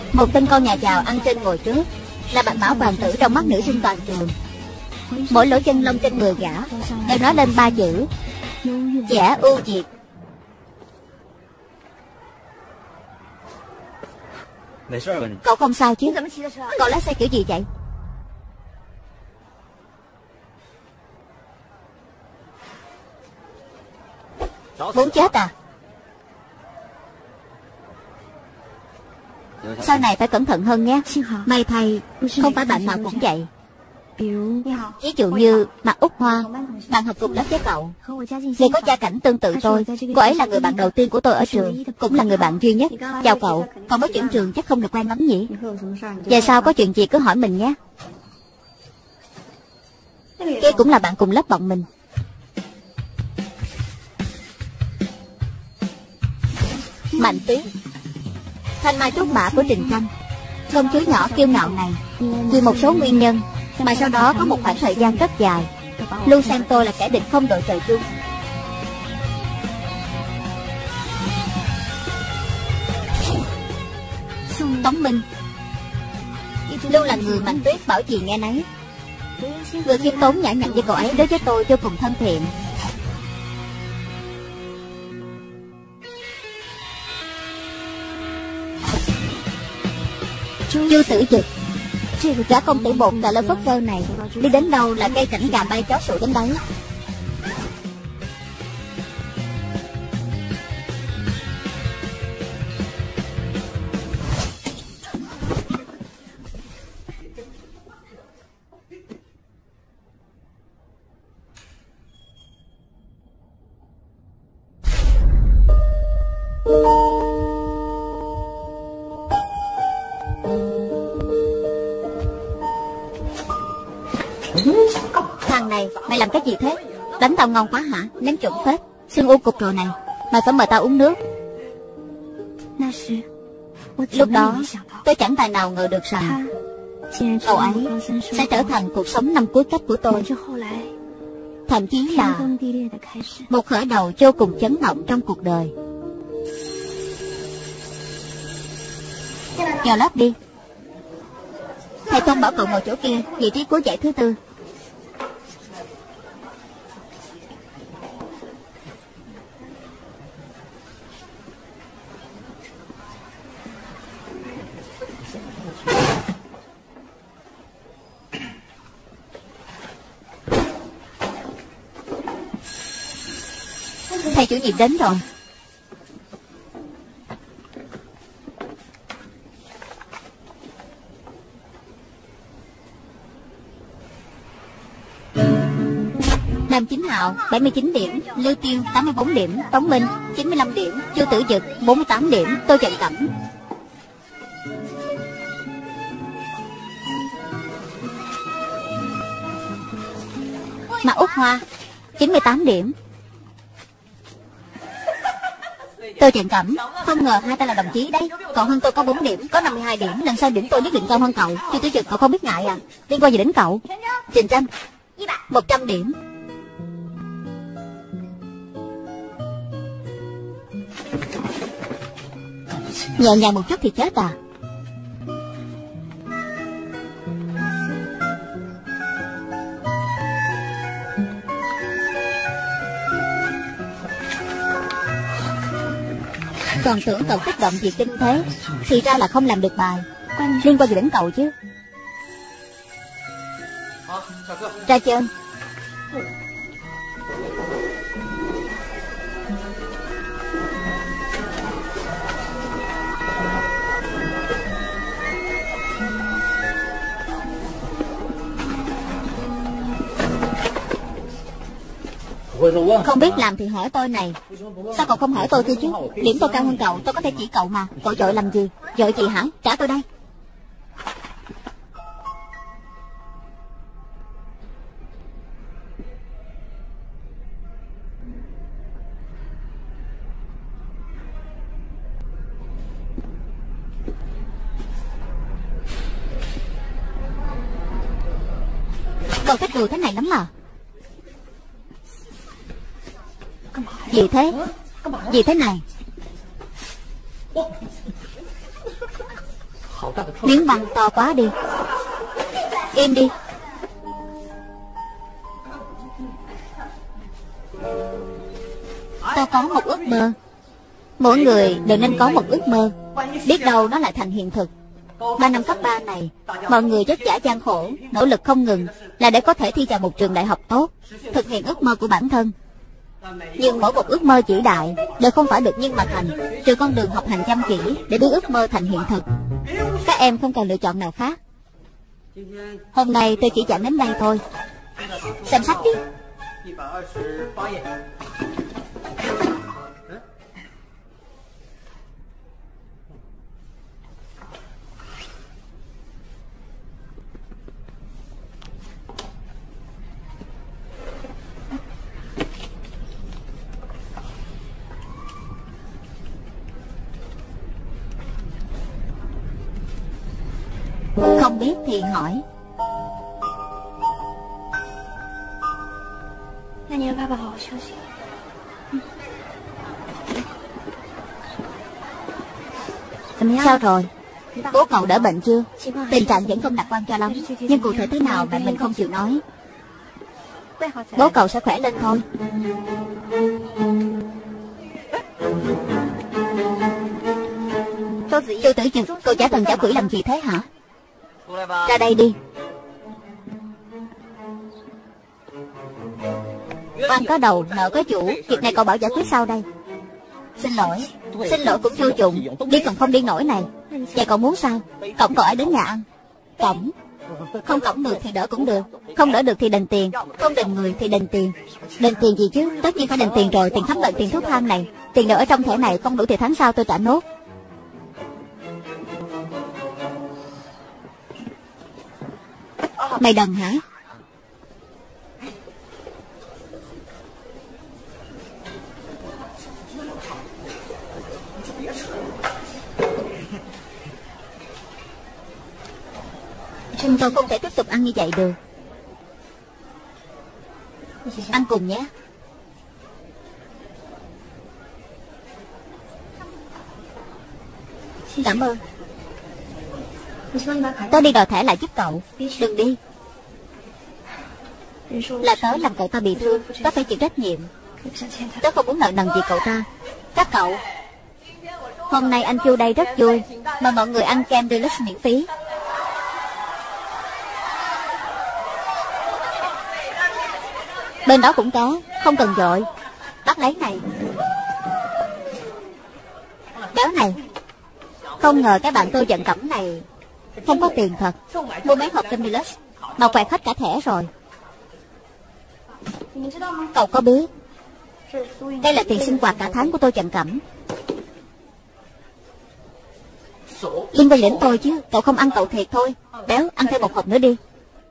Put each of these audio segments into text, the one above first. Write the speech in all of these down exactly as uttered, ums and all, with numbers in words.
Một tên con nhà giàu ăn trên ngồi trước, là bạch mã hoàng tử trong mắt nữ sinh toàn trường. Mỗi lỗ chân lông trên người gã đều nói lên ba chữ: giả ưu diệt. Cậu không sao chứ? Cậu lái xe kiểu gì vậy? Muốn chết à? Sau này phải cẩn thận hơn nhé. May thay không phải bạn nào cũng vậy. Ví dụ như Mạc Úc Hoa, bạn học cùng lớp với cậu. Người có gia cảnh tương tự tôi. Cô ấy là người bạn đầu tiên của tôi ở trường, cũng là người bạn duy nhất. Chào cậu, còn mới chuyển trường chắc không được quen lắm nhỉ? Về sau có chuyện gì cứ hỏi mình nhé. Kia cũng là bạn cùng lớp bọn mình. Mạnh Tuyết, thanh mai trúc mã của Trình Tranh. Công chúa nhỏ kiêu ngạo này, vì một số nguyên nhân mà sau đó có một khoảng thời gian rất dài luôn xem tôi là kẻ địch không đội trời chung. Tống Minh luôn là người Mạnh Tuyết bảo gì nghe nấy. Người khiêm tốn nhã nhặn với cậu ấy đối với tôi vô cùng thân thiện. Chu Tử Dực, gã công tử bột tại lớp phất cơ này, đi đến đâu là cây cảnh gà bay chó sủa đến đấy. Thằng này, mày làm cái gì thế? Đánh tao ngon quá hả? Ném chuẩn phết. Xương u cục rồi này. Mày phải mời tao uống nước. Lúc đó tôi chẳng tài nào ngờ được rằng cậu ấy sẽ trở thành cuộc sống năm cuối cấp của tôi, thậm chí là một khởi đầu vô cùng chấn động trong cuộc đời. Vào lớp đi. Thầy Tôn bảo cậu ngồi chỗ kia, vị trí cuối dãy thứ tư. Thầy chủ nhiệm đến rồi. Nam Chính Hạo bảy mươi chín điểm, Lưu Tiêu tám mươi bốn điểm, Tống Minh chín mươi lăm điểm, Chu Tử Dực bốn mươi tám điểm, Tô Trần Cẩm Mạc Úc Hoa chín mươi tám điểm. Tô Trần Cẩm, không ngờ hai ta là đồng chí đấy. Cậu hơn tôi có bốn điểm, có năm mươi hai điểm. Lần sau điểm tôi nhất định cao hơn cậu. Chu Tử Dực, cậu không biết ngại à? Liên quan gì đến cậu? Trình Tranh một trăm điểm. Nhẹ nhàng một chút thì chết à? Còn tưởng cậu kích động gì kinh thế, thì ra là không làm được bài. Liên quan gì đến cậu chứ? Ra trên. Không biết làm thì hỏi tôi này. Sao cậu không hỏi tôi thôi chứ? Điểm tôi cao hơn cậu, tôi có thể chỉ cậu mà. Cậu dội làm gì? Dội gì hả? Trả tôi đây. Cậu thích đùa thế này lắm mà. Gì thế? Gì thế này? Miếng băng to quá đi. Im đi. Tôi có một ước mơ. Mỗi người đều nên có một ước mơ. Biết đâu nó lại thành hiện thực. Ba năm cấp ba này, mọi người vất vả gian khổ, nỗ lực không ngừng, là để có thể thi vào một trường đại học tốt, thực hiện ước mơ của bản thân. Nhưng mỗi một ước mơ vĩ đại đều không phải được nhưng mà thành, trừ con đường học hành chăm chỉ để biến ước mơ thành hiện thực. Các em không còn lựa chọn nào khác. Hôm nay tôi chỉ giảng đến đây thôi. Xem sách đi. Không biết thì hỏi. Sao rồi? Bố cậu đỡ bệnh chưa? Tình trạng vẫn không lạc quan cho lắm, nhưng cụ thể thế nào mẹ mình không chịu nói. Bố cậu sẽ khỏe lên thôi. Tôi tưởng chừng cậu giả thần giả quỷ làm gì thế hả? Ra đây đi. Oan có đầu, nợ có chủ. Việc này cậu bảo giải quyết sau đây. Xin lỗi. Xin lỗi cũng vô dụng. Đi còn không đi nổi này. Vậy cậu muốn sao? Cổng cậu ấy đến nhà ăn. Cổng. Không cổng được thì đỡ cũng được. Không đỡ được thì đền tiền. Không đền người thì đền tiền. Đền tiền gì chứ? Tất nhiên phải đền tiền rồi. Tiền khám bệnh, tiền thuốc thang này. Tiền đều ở trong thẻ này. Không đủ thì tháng sau tôi trả nốt. Mày đần hả? Tôi không thể tiếp tục ăn như vậy được. Ăn cùng nhé. Cảm ơn. Tớ đi đòi thẻ lại giúp cậu. Đừng đi. Là tớ làm cậu ta bị thương, tớ phải chịu trách nhiệm. Tớ không muốn nợ nần gì cậu ta. Các cậu, hôm nay anh Chu đây rất vui, mà mọi người ăn kem deluxe miễn phí. Bên đó cũng có, không cần vội. Bắt lấy này. Béo này. Không ngờ cái bạn tôi giận cẩm này không có tiền thật. Mua mấy hộp kem deluxe mà quẹt hết cả thẻ rồi. Cậu có biết đây là tiền sinh hoạt cả tháng của tôi Trần Cẩm. Liên quan đến tôi chứ. Cậu không ăn cậu thiệt thôi. Béo, ăn thêm một hộp nữa đi.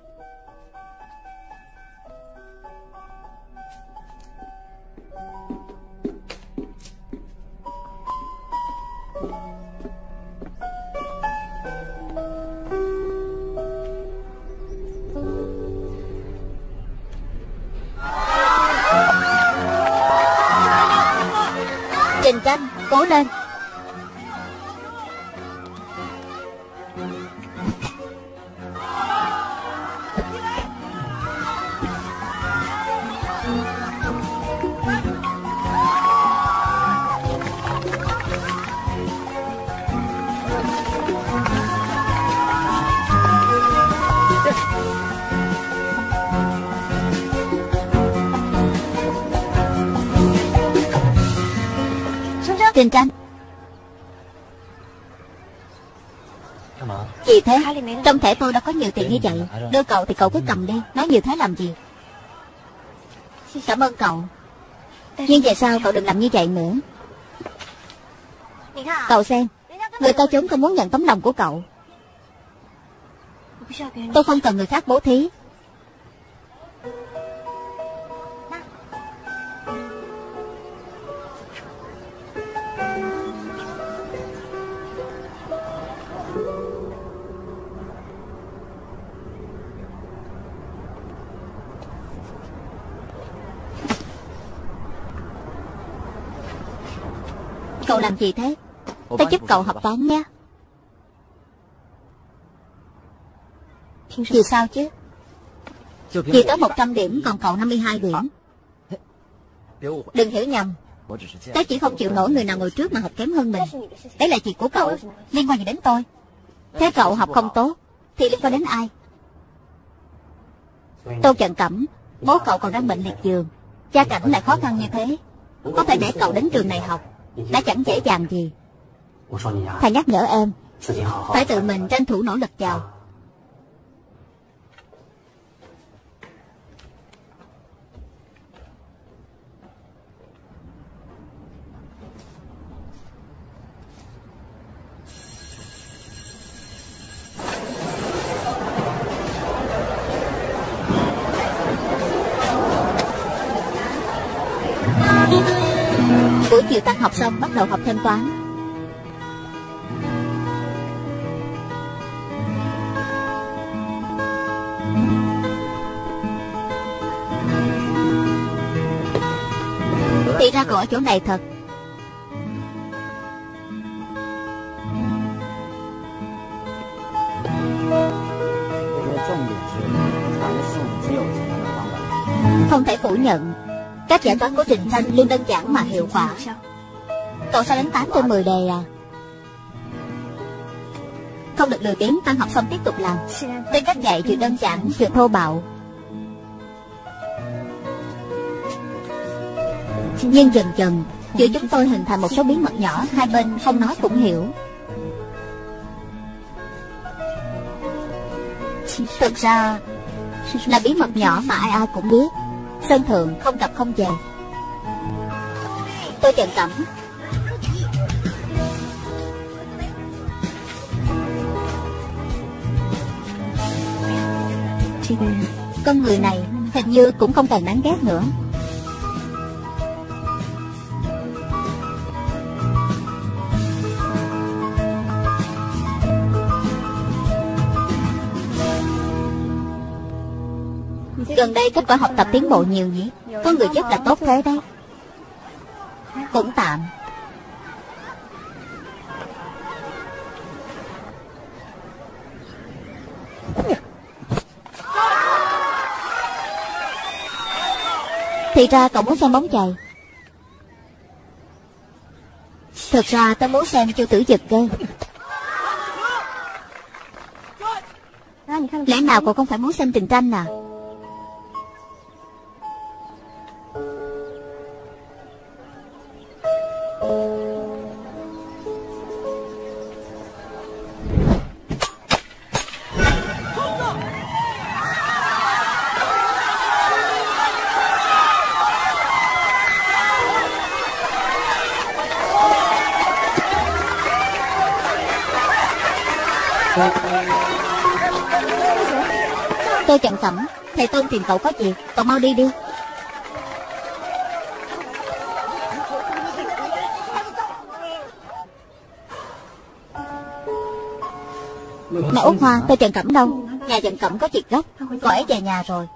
Trình Tranh, cố lên. Trình Tranh. Gì thế? Trong thẻ tôi đã có nhiều tiền như vậy. Đưa cậu thì cậu cứ cầm đi. Nói nhiều thế làm gì? Cảm ơn cậu. Nhưng về sau cậu đừng làm như vậy nữa. Cậu xem, người ta chúng không muốn nhận tấm lòng của cậu. Tôi không cần người khác bố thí. Cậu làm gì thế? Tôi giúp cậu học toán nhé. Vì sao chứ? Vì tới một trăm điểm còn cậu năm mươi hai điểm. Đừng hiểu nhầm, tớ chỉ không chịu nổi người nào ngồi trước mà học kém hơn mình. Đấy là chuyện của cậu, liên quan gì đến tôi? Thế cậu học không tốt thì liên quan đến ai? Tô Chận Cẩm, bố cậu còn đang bệnh liệt giường, gia cảnh lại khó khăn như thế, có thể để cậu đến trường này học đã chẳng dễ dàng gì. Thầy nhắc nhở em phải tự mình tranh thủ nỗ lực vào. Buổi chiều tan học xong bắt đầu học thêm toán. Thì ra cậu ở chỗ này thật. Không thể phủ nhận, cách giải toán của Trình Thanh luôn đơn giản mà hiệu quả. Cậu sao đánh tám trên mười đề à? Không được lười biếng, tan học xong tiếp tục làm. Tên cách dạy vừa đơn giản vừa thô bạo. Nhưng dần dần giữa chúng tôi hình thành một số bí mật nhỏ, hai bên không nói cũng hiểu. Thực ra là bí mật nhỏ mà ai ai cũng biết. Sân thượng không gặp không về. Tôi Chận Cẩm, con người này hình như cũng không còn đáng ghét nữa. Gần đây kết quả học tập tiến bộ nhiều nhỉ? Có người giúp là tốt thế đấy. Cũng tạm. Thì ra cậu muốn xem bóng chày. Thực ra tao muốn xem Chu Tử Dực cơ. Lẽ nào cậu không phải muốn xem Trình Tranh à? Tôi Chận Cẩm, thầy Tôn tìm cậu có việc, cậu mau đi đi. Mẹ Út Hoa, tôi Chận Cẩm đâu? Nhà Chận Cẩm có việc gấp, cậu ấy về nhà rồi.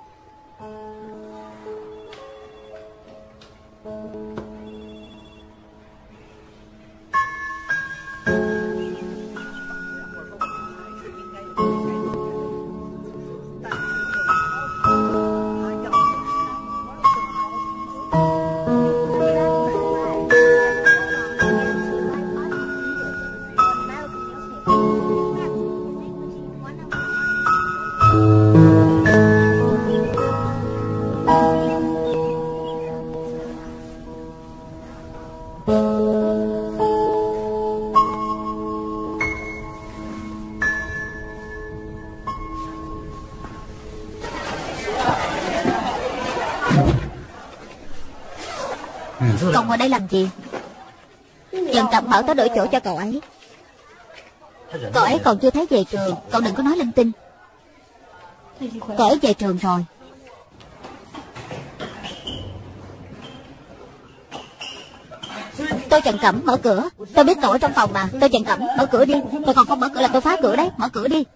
Cậu ngồi đây làm gì? Chận Cẩm bảo tớ đổi chỗ cho cậu ấy. Cậu ấy còn chưa thấy về trường, cậu đừng có nói linh tinh. Cậu ấy về trường rồi. Tôi Chận Cẩm, mở cửa. Tôi biết cậu ở trong phòng mà. Tôi Chận Cẩm, mở cửa đi. Tôi còn không mở cửa là tôi phá cửa đấy. Mở cửa đi.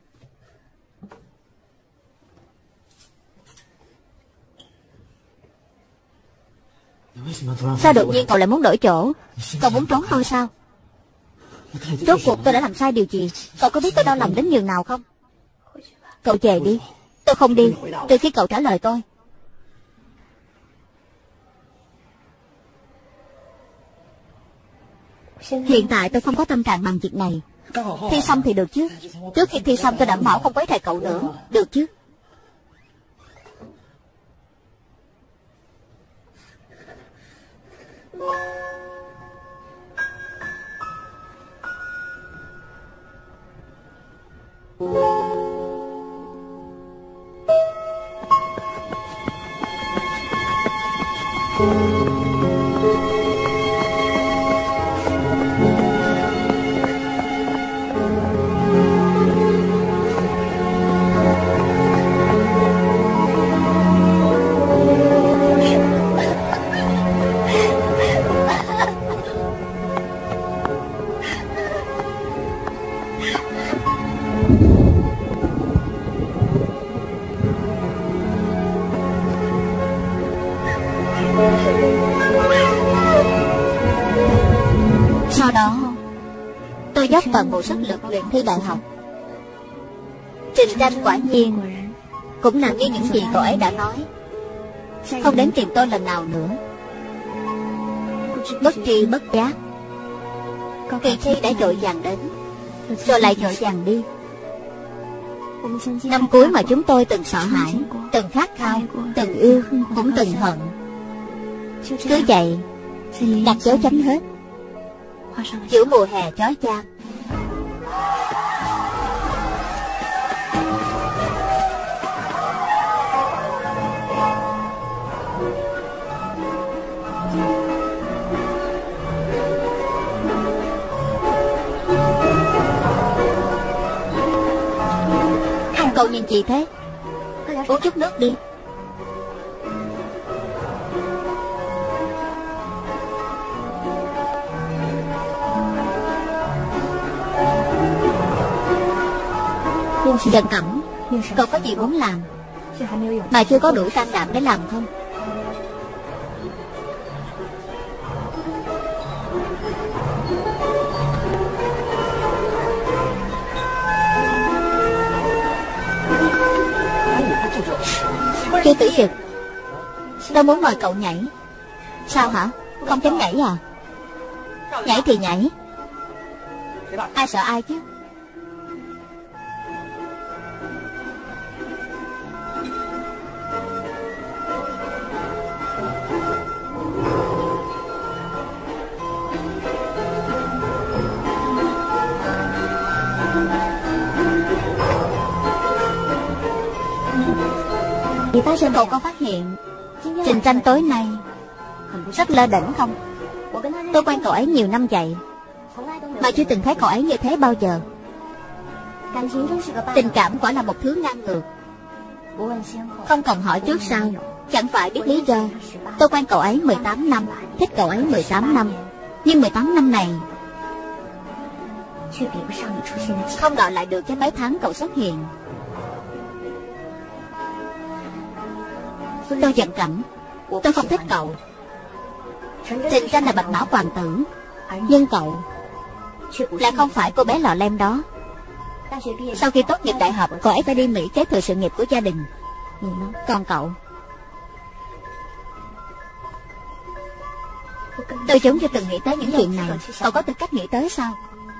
Sao đột nhiên cậu lại muốn đổi chỗ? Cậu muốn trốn tôi sao? Rốt cuộc tôi đã làm sai điều gì? Cậu có biết tôi đau lòng đến nhường nào không? Cậu về đi. Tôi không đi, trừ khi cậu trả lời tôi. Hiện tại tôi không có tâm trạng bằng việc này. Thi xong thì được chứ. Trước khi thi xong tôi đảm bảo không quấy rầy cậu nữa. Được chứ? Sau đó tôi dốc toàn bộ sức lực luyện thi đại học. Trình Tranh quả nhiên cũng làm như những gì cậu ấy đã nói, không đến tìm tôi lần nào nữa. Bất tri bất giác, kỳ thi đã vội vàng đến, rồi lại vội vàng đi. Năm cuối mà chúng tôi từng sợ hãi, từng khát khao, từng yêu, cũng từng hận. Cứ vậy đặt dấu chấm hết. Giữa mùa hè chói chang, cậu nhìn gì thế? Uống chút nước đi. Trần Cẩm, cậu có gì muốn làm mà chưa có đủ can đảm để làm không? Chu Tử Dực, tôi muốn mời cậu nhảy. Sao hả? Không dám nhảy à? Nhảy thì nhảy, ai sợ ai chứ? Cậu có phát hiện Trình Tranh tối nay rất lơ đễnh không? Tôi quen cậu ấy nhiều năm vậy mà chưa từng thấy cậu ấy như thế bao giờ. Tình cảm quả là một thứ ngang ngược, không cần hỏi trước sau, chẳng phải biết lý do. Tôi quen cậu ấy mười tám năm, thích cậu ấy mười tám năm, nhưng mười tám năm này không đòi lại được cái mấy tháng cậu xuất hiện. Tôi giận Cẩm, tôi không thích cậu. Trình Tranh là bạch mã hoàng tử, nhưng cậu lại không phải cô bé lọ lem đó. Sau khi tốt nghiệp đại học, cô ấy phải đi Mỹ kế thừa sự nghiệp của gia đình. Còn cậu, tôi giống chưa từng nghĩ tới những chuyện này. Cậu có tư cách nghĩ tới sao?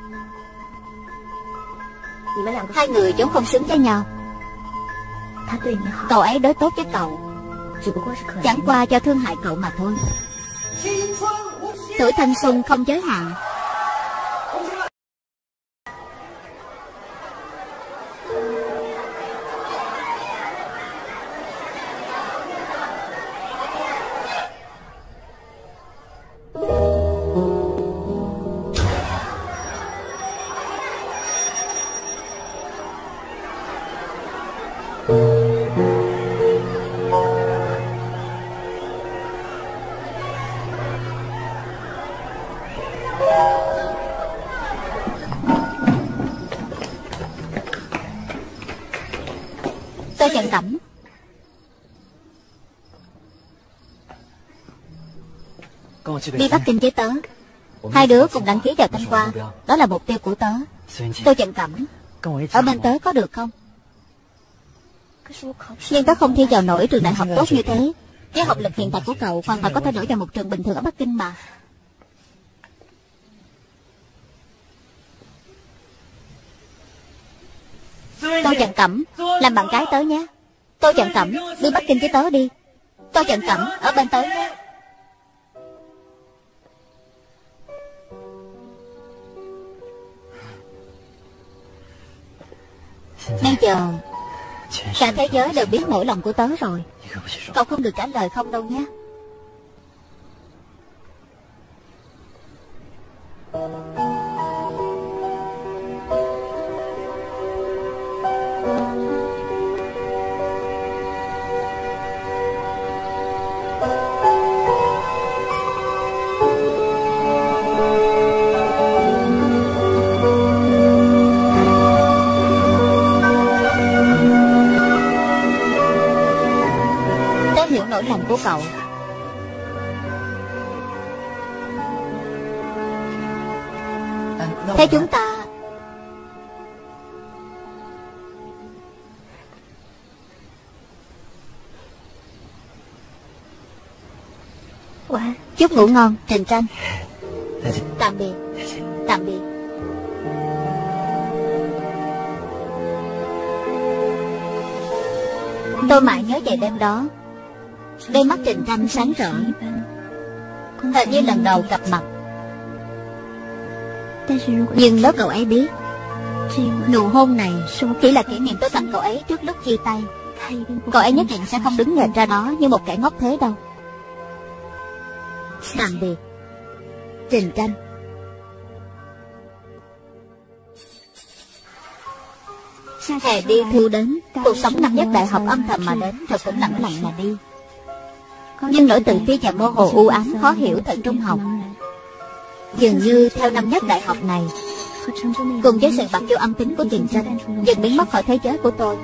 Hai người giống không xứng với nhau. Cậu ấy đối tốt với cậu chẳng qua cho thương hại cậu mà thôi. Tuổi thanh xuân không giới hạn. Tôi giận Cẩm. Đi Bắc Kinh với tớ. Hai đứa cùng đăng ký vào Thanh Hoa. Đó là mục tiêu của tớ. Tôi giận Cẩm, ở bên tớ có được không? Nhưng tớ không thi vào nổi trường đại học tốt như thế. Với học lực hiện tại của cậu hoàn toàn có thể đổi vào một trường bình thường ở Bắc Kinh mà. Tô Chận Cẩm, làm bạn gái tớ nhé. Tô Chận Cẩm, đi Bắc Kinh với tớ đi. Tô Chận Cẩm, ở bên tớ nhé. Bây giờ cả thế giới đều biết nỗi lòng của tớ rồi. Cậu không được trả lời không đâu nhé. Nỗi lòng của cậu. Thế chúng ta chúc ngủ ngon, Trình Tranh. Tạm biệt. Tạm biệt. Tôi mãi nhớ về đêm đó. Đôi mắt Trình Tranh sáng rỡ, thật như lần đầu gặp mặt. Nhưng nếu cậu ấy biết nụ hôn này chỉ là kỷ niệm tôi tặng cậu ấy trước lúc chia tay, cậu ấy nhất định sẽ không đứng nhện ra đó như một kẻ ngốc thế đâu. Tạm biệt, Trình Tranh. Hè đi thu đến, cuộc sống năm nhất đại học âm thầm mà đến, rồi cũng lặng lặng mà đi. Nhưng nỗi tự ti và mơ hồ u ám khó hiểu thời trung học dường như theo năm nhất đại học này, cùng với sự bạc vô âm tính của Trình Tranh, dần biến mất khỏi thế giới của tôi.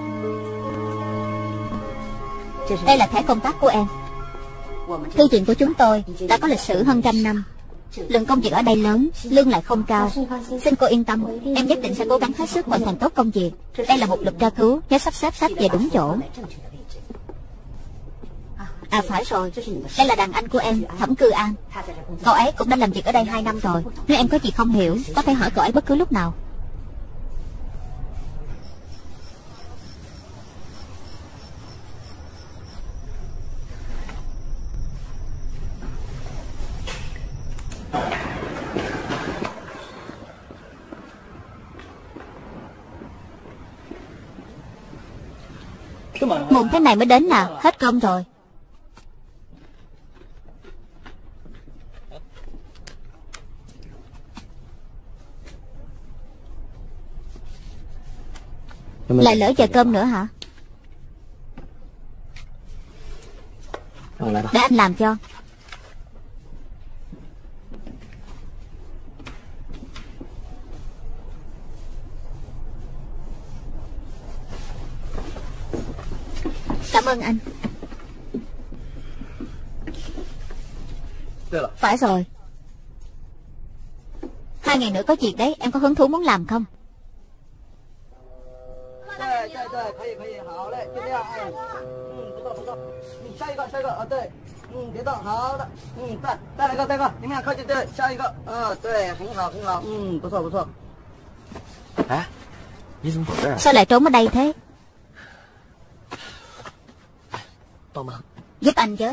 Đây là thẻ công tác của em. Thư viện của chúng tôi đã có lịch sử hơn trăm năm. Lượng công việc ở đây lớn, lương lại không cao. Xin cô yên tâm, em nhất định sẽ cố gắng hết sức hoàn thành tốt công việc. Đây là một lượt tra cứu, nhớ sắp xếp sách về đúng chỗ. À phải rồi, đây là đàn anh của em, Thẩm Cư An. Cậu ấy cũng đã làm việc ở đây hai năm rồi. Nếu em có gì không hiểu, có thể hỏi cậu ấy bất cứ lúc nào. Muộn thế này mới đến à? Hết công rồi. Lại lỡ giờ cơm nữa hả? Để anh làm cho. Cảm ơn anh. Phải rồi. Hai ngày nữa có việc đấy, em có hứng thú muốn làm không? Sao lại trốn ở đây thế? Giúp anh với.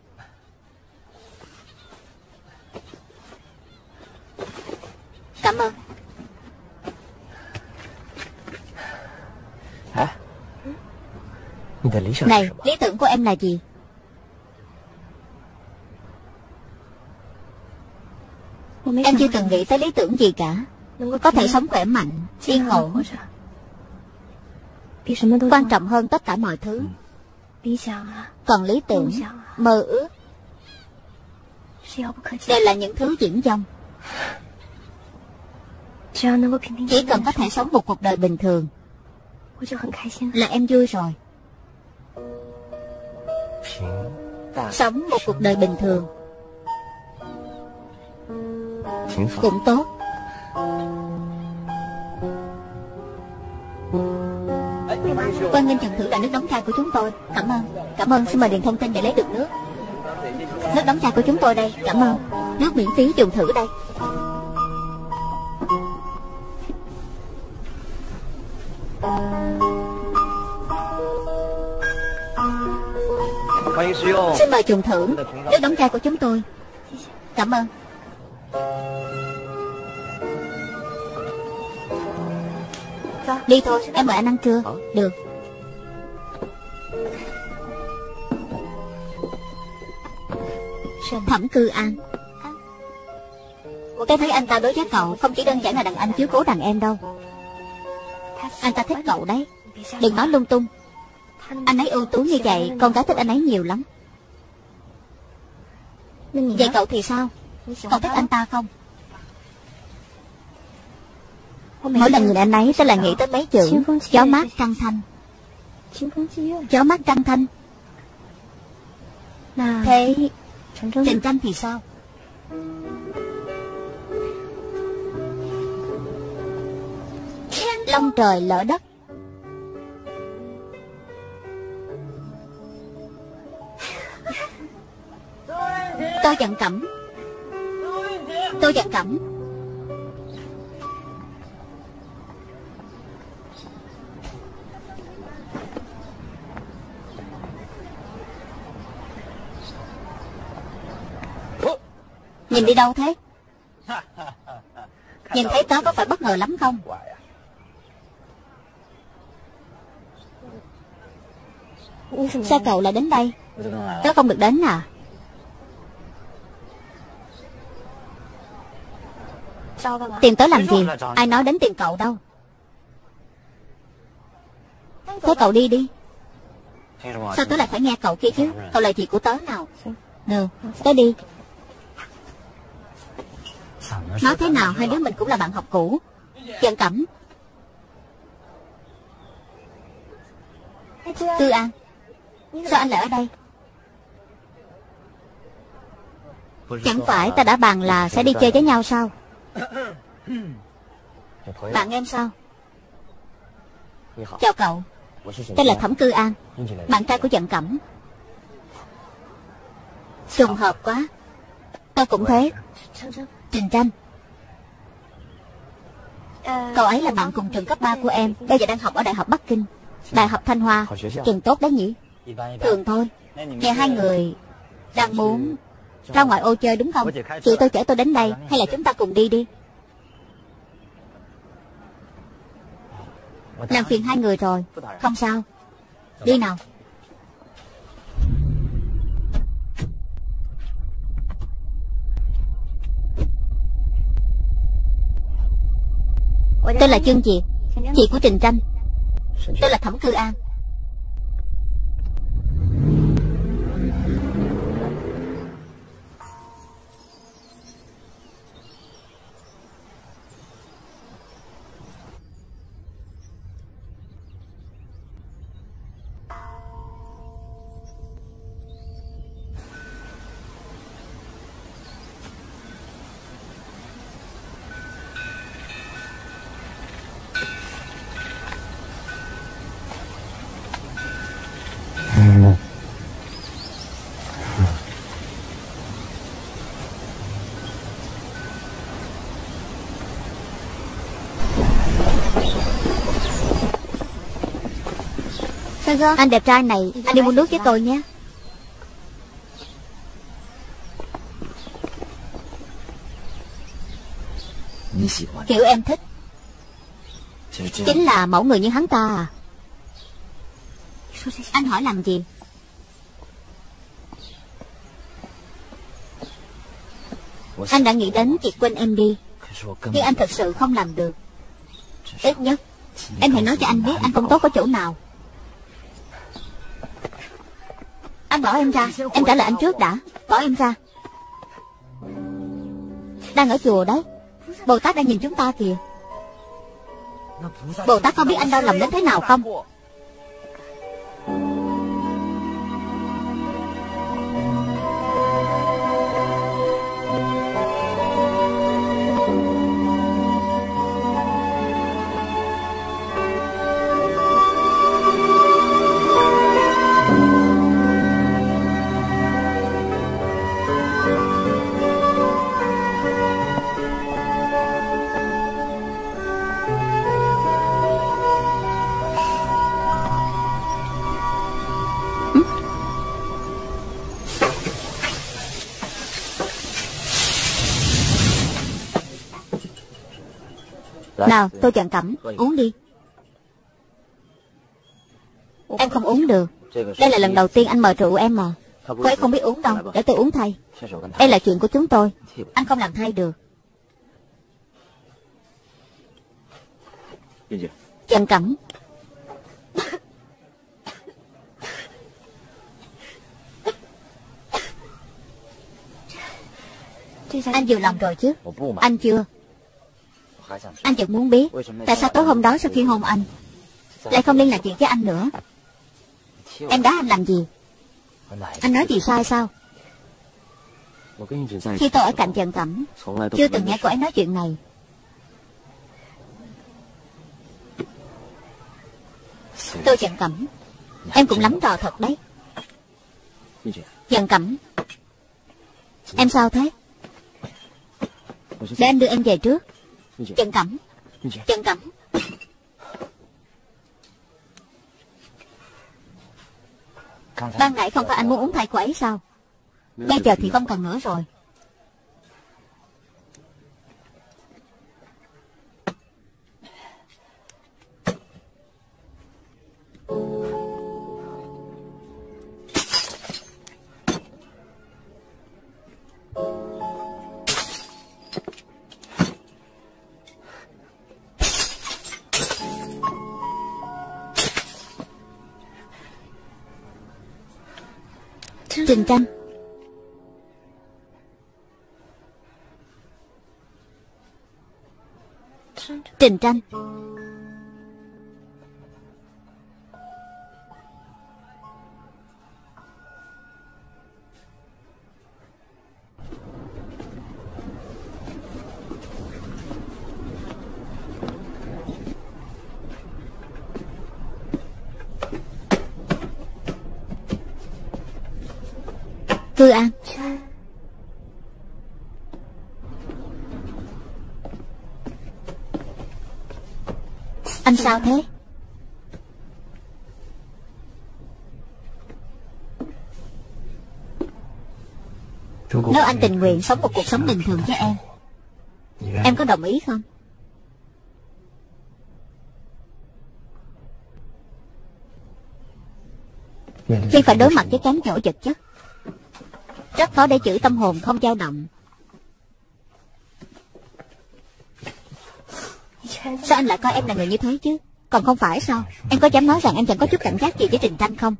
Cảm ơn. Hả? Này, lý tưởng của em là gì? Em chưa từng nghĩ tới lý tưởng gì cả. Có thể sống khỏe mạnh, yên ổn, quan trọng hơn tất cả mọi thứ. Còn lý tưởng, mơ ước đều là những thứ viển vông. Chỉ cần có thể sống một cuộc đời bình thường là em vui rồi. Sống một cuộc đời bình thường cũng tốt. Quan nghênh Trần Thử là nước đóng chai của chúng tôi. Cảm ơn. Cảm ơn, xin mời điền thông tin để lấy được nước. Nước đóng chai của chúng tôi đây. Cảm ơn. Nước miễn phí dùng thử đây. Xin mời dùng thử nước đóng chai của chúng tôi. Cảm ơn. Đi thôi, em mời anh ăn trưa. Được. Thẩm Cư An. Em thấy anh ta đối với cậu không chỉ đơn giản là đàn anh chiếu cố đàn em đâu. Anh ta thích cậu đấy. Đừng nói lung tung. Anh ấy ưu tú như vậy, con gái thích anh ấy nhiều lắm. Vậy cậu thì sao? Cậu thích anh ta không? Mỗi lần nhìn anh ấy tôi lại nghĩ tới mấy chữ gió mát trăng thanh. Gió mát trăng thanh. Thế Trình Tranh thì sao? Long trời lỡ đất. Tôi Dận Cẩm. Tôi Dận Cẩm. Nhìn đi đâu thế? Nhìn thấy tớ có phải bất ngờ lắm không? Sao cậu lại đến đây? Tớ không được đến à? Tìm tớ làm gì? Ai nói đến tìm cậu đâu. Thế cậu đi đi. Sao tớ lại phải nghe cậu kia chứ? Cậu lời gì của tớ nào? Được, tớ đi. Nói thế nào hai đứa mình cũng là bạn học cũ. Dận Cẩm. Tư An. Sao anh lại ở đây? Chẳng phải ta đã bàn là sẽ đi chơi với nhau sao? Bạn em sao? Chào cậu. Tên là Thẩm Cư An, bạn trai của Dận Cẩm. Trùng hợp quá. Tôi cũng thế. Trình Tranh. Cậu ấy là bạn cùng trường cấp ba của em, bây giờ đang học ở Đại học Bắc Kinh. Đại học Thanh Hoa. Trường tốt đấy nhỉ? Thường thôi. Nghe hai người đang muốn ra ngoài ô chơi đúng không? Chị tôi chở tôi đến đây, hay là chúng ta cùng đi đi? Làm phiền hai người rồi. Không sao. Đi nào. Tôi là Chương Diệp, chị của Trình Tranh. Tôi là Thẩm Cư An. Anh đẹp trai này, anh đi mua nước với tôi nhé. Kiểu em thích chính là mẫu người như hắn ta à? Anh hỏi làm gì? Anh đã nghĩ đến việc quên em đi, nhưng anh thật sự không làm được. Ít nhất em hãy nói cho anh biết anh không tốt ở chỗ nào. Anh bỏ em ra. Em trả lời anh trước đã. Bỏ em ra. Đang ở chùa đấy. Bồ Tát đang nhìn chúng ta kìa. Bồ Tát có biết anh đau lòng đến thế nào không? Nào, Tô Trần Cẩm, uống đi. Em không uống được. Đây là lần đầu tiên anh mời rượu em mà. Cô ấy không biết uống đâu, để tôi uống thay. Đây là chuyện của chúng tôi, anh không làm thay được. Trần Cẩm. Anh vừa lòng rồi chứ? Anh chưa. Anh vẫn muốn biết tại sao tối hôm đó sau khi hôn anh lại không liên lạc chuyện với anh nữa. Em đá anh làm gì? Anh nói gì sai sao? Khi tôi ở cạnh Trần Cẩm, chưa từng nghe cô ấy nói chuyện này. Tôi Trần Cẩm, em cũng lắm trò thật đấy. Trần Cẩm, em sao thế? Để anh đưa em về trước. Trần Cẩm, Trần Cẩm. Ban nãy không phải anh muốn uống thay cô ấy sao? Bây giờ thì không cần nữa rồi. Trình Tranh. Trình Tranh. Cư An. Anh sao thế? Nếu anh tình nguyện sống một cuộc sống bình thường với em, em có đồng ý không? Khi phải đối mặt với cám dỗ vật chất, rất khó để giữ tâm hồn không dao động. Sao anh lại coi em là người như thế chứ? Còn không phải sao? Em có dám nói rằng em chẳng có chút cảm giác gì với Trình Tranh không?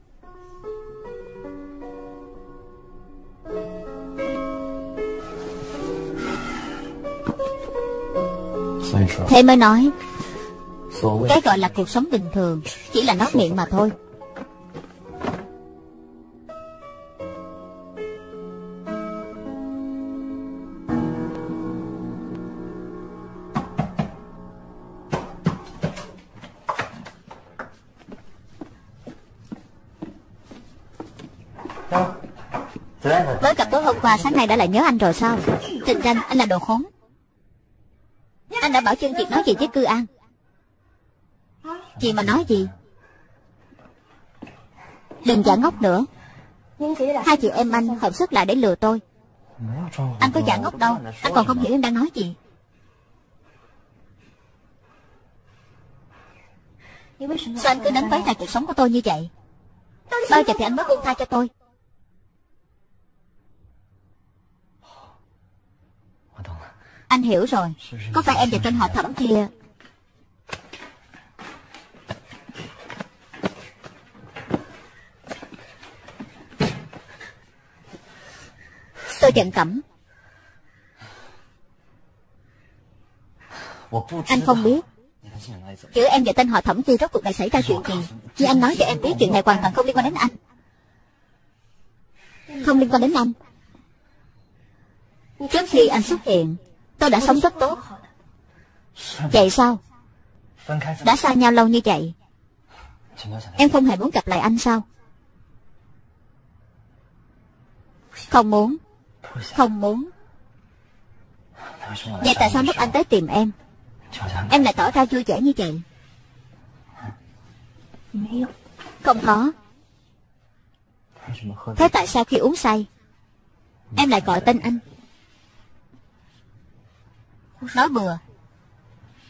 Thế mới nói, cái gọi là cuộc sống bình thường chỉ là nói miệng mà thôi. Mới gặp tối hôm qua, sáng nay đã lại nhớ anh rồi sao? Trình Tranh, anh là đồ khốn. Anh đã bảo Chân Kiệt nói gì với Cư An? Chị mà nói gì? Đừng giả ngốc nữa. Hai chị em anh hợp sức lại để lừa tôi. Anh có giả ngốc đâu, anh còn không hiểu em đang nói gì. Sao anh cứ đánh quấy lại cuộc sống của tôi như vậy? Bao giờ thì anh mới buông tha cho tôi? Anh hiểu rồi. Có phải em và tên họ Thẩm kia? Tôi Trần Cẩm. Anh không biết giữa em và tên họ Thẩm kia rốt cuộc đã xảy ra chuyện gì. Nhưng anh nói cho em biết chuyện này hoàn toàn không liên quan đến anh. Không liên quan đến anh. Trước khi anh xuất hiện, tôi đã sống rất tốt. Vậy sao? Đã xa nhau lâu như vậy, em không hề muốn gặp lại anh sao? Không muốn. Không muốn. Vậy tại sao lúc anh tới tìm em, em lại tỏ ra vui vẻ như vậy? Không có. Thế tại sao khi uống say em lại gọi tên anh? Nói bừa.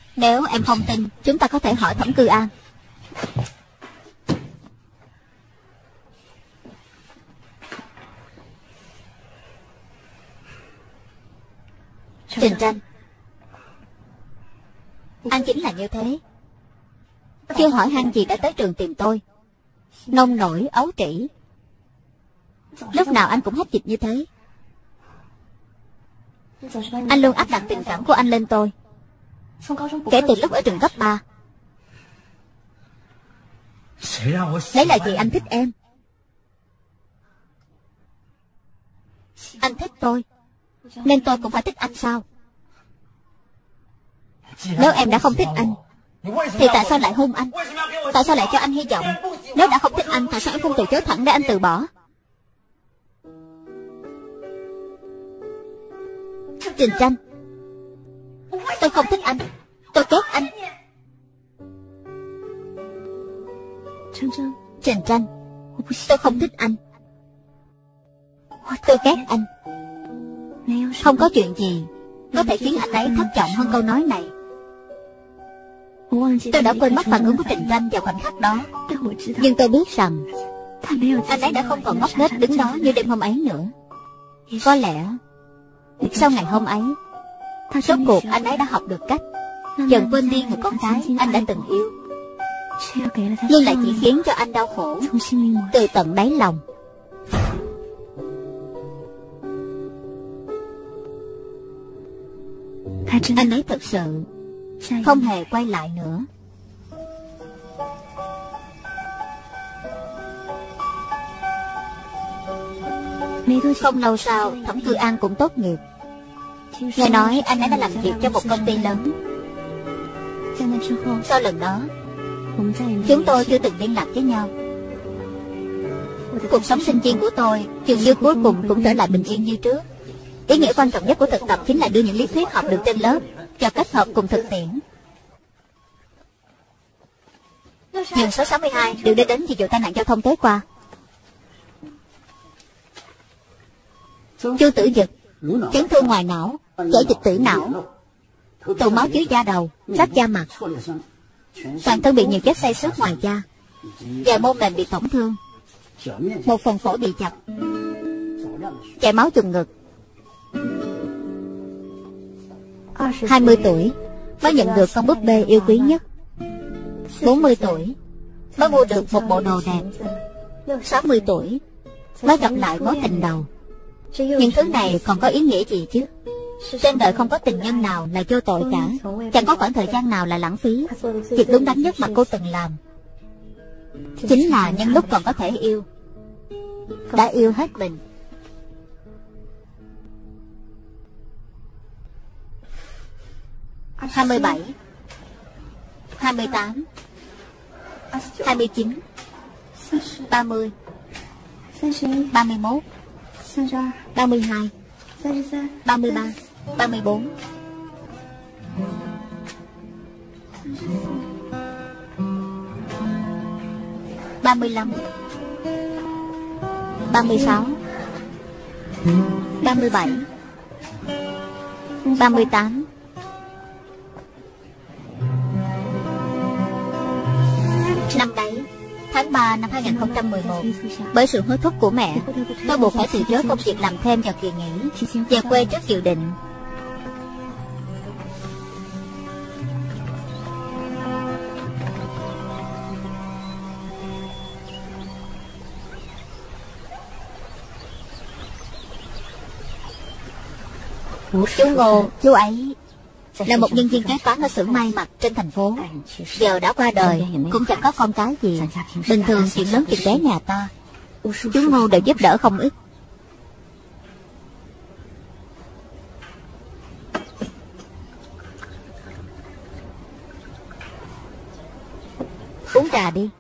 Nếu em không tin, chúng ta có thể hỏi Thẩm Cư An. Trình Tranh, anh chính là như thế. Chưa hỏi han gì đã tới trường tìm tôi, nông nổi ấu trĩ. Lúc nào anh cũng hách dịch như thế. Anh luôn áp đặt tình cảm của anh lên tôi, kể từ lúc ở trường cấp ba. Đấy là vì anh thích em. Anh thích tôi, nên tôi cũng phải thích anh sao? Nếu em đã không thích anh, thì tại sao lại hôn anh? Tại sao lại cho anh hy vọng? Nếu đã không thích anh, tại sao em không từ chối thẳng để anh từ bỏ? Trình Tranh, tôi không thích anh, tôi ghét anh. Trình Tranh, tôi không thích anh, tôi ghét anh. Không có chuyện gì có thể khiến anh ấy thất vọng hơn câu nói này. Tôi đã quên mất phản ứng của Trình Tranh vào khoảnh khắc đó. Nhưng tôi biết rằng anh ấy đã không còn ngốc nghếch đứng đó như đêm hôm ấy nữa. Có lẽ sau ngày hôm ấy, rốt cuộc anh ấy đã học được cách dần quên đi người con gái anh đã từng yêu, nhưng lại chỉ khiến cho anh đau khổ từ tận đáy lòng. Anh ấy thực sự không hề quay lại nữa. Không lâu sau, Thẩm Cư An cũng tốt nghiệp. Nghe nói anh ấy đã làm việc cho một công ty lớn. Sau lần đó, chúng tôi chưa từng liên lạc với nhau. Cuộc sống sinh viên của tôi dường như cuối cùng cũng trở lại bình yên như trước. Ý nghĩa quan trọng nhất của thực tập chính là đưa những lý thuyết học được trên lớp cho kết hợp cùng thực tiễn. Giường số sáu mươi hai được đưa đến vì vụ tai nạn giao thông tối qua. Chu Tử Dực, chấn thương ngoài não, chảy dịch tử não, tụ máu dưới da đầu, rách da mặt, toàn thân bị nhiều vết xây xước ngoài da, và mô mềm bị tổn thương, một phần phổi bị chặt, chảy máu trùng ngực. Hai mươi tuổi mới nhận được con búp bê yêu quý nhất. Bốn mươi tuổi mới mua được một bộ đồ đẹp. Sáu mươi tuổi mới gặp lại mối tình đầu. Những thứ này còn có ý nghĩa gì chứ? Trên đời không có tình nhân nào là vô tội cả. Chẳng có khoảng thời gian nào là lãng phí. Việc đúng đắn nhất mà cô từng làm chính là nhân lúc còn có thể yêu, đã yêu hết mình. Hai mươi bảy, hai mươi tám, hai mươi chín, ba mươi, ba mươi mốt, ba mươi hai, ba mươi ba, ba mươi bốn, ba mươi lăm, ba mươi sáu, ba mươi bảy, ba mươi tám. Năm đấy, tháng ba năm hai nghìn không trăm mười một, bởi sự hối thúc của mẹ, tôi buộc phải từ chối công việc làm thêm vào kỳ nghỉ, về quê trước dự định. Chú Ngô, chú ấy là một nhân viên kế toán ở xưởng may mặc trên thành phố. Giờ đã qua đời, cũng chẳng có con cái gì. Bình thường chuyện lớn chuyện bé nhà ta, chú Ngô đều giúp đỡ không ít. Uống trà đi.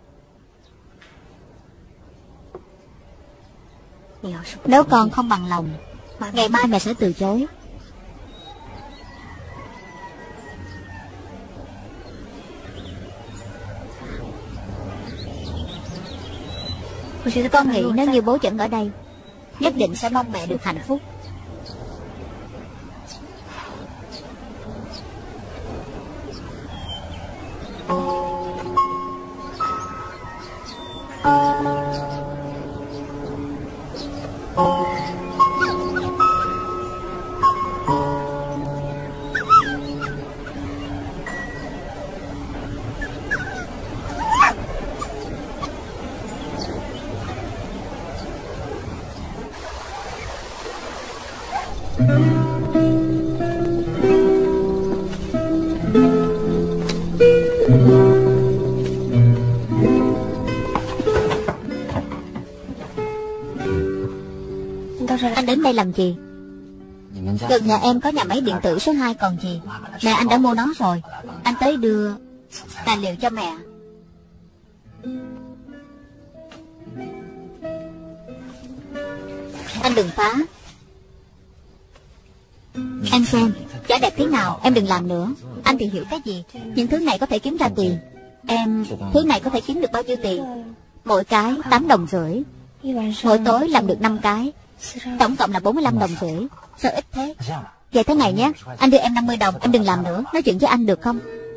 Nếu con không bằng lòng, ngày mai mẹ sẽ từ chối. Con nghĩ nếu như bố vẫn ở đây, nhất định sẽ mong mẹ được hạnh phúc. Anh đến đây làm gì? Gần nhà em có nhà máy điện tử số hai còn gì. Mẹ anh đã mua nó rồi. Anh tới đưa tài liệu cho mẹ. Anh đừng phá. Em xem, chả đẹp thế nào, em đừng làm nữa. Anh thì hiểu cái gì. Những thứ này có thể kiếm ra tiền. Em, thứ này có thể kiếm được bao nhiêu tiền? Mỗi cái tám đồng rưỡi. Mỗi tối làm được năm cái, tổng cộng là bốn mươi lăm đồng rưỡi. Sao ít thế? Vậy thế này nhé, anh đưa em năm mươi đồng, em đừng làm nữa. Nói chuyện với anh được không?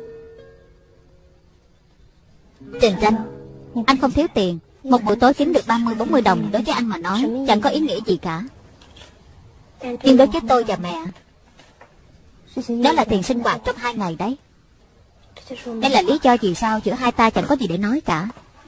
Trình Tranh, anh không thiếu tiền. Một buổi tối kiếm được ba mươi bốn mươi đồng đối với anh mà nói chẳng có ý nghĩa gì cả. Nhưng đối với tôi và mẹ, đó là tiền sinh hoạt trong hai ngày đấy. Đây là lý do vì sao giữa hai ta chẳng có gì để nói cả.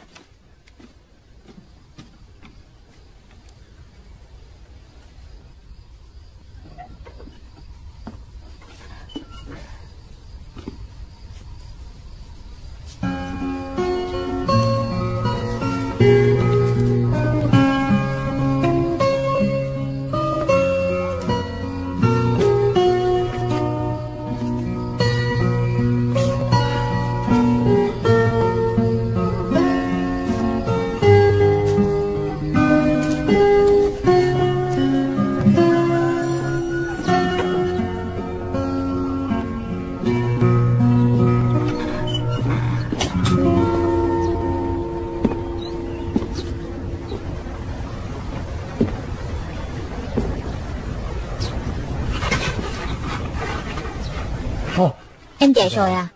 Em dậy rồi à?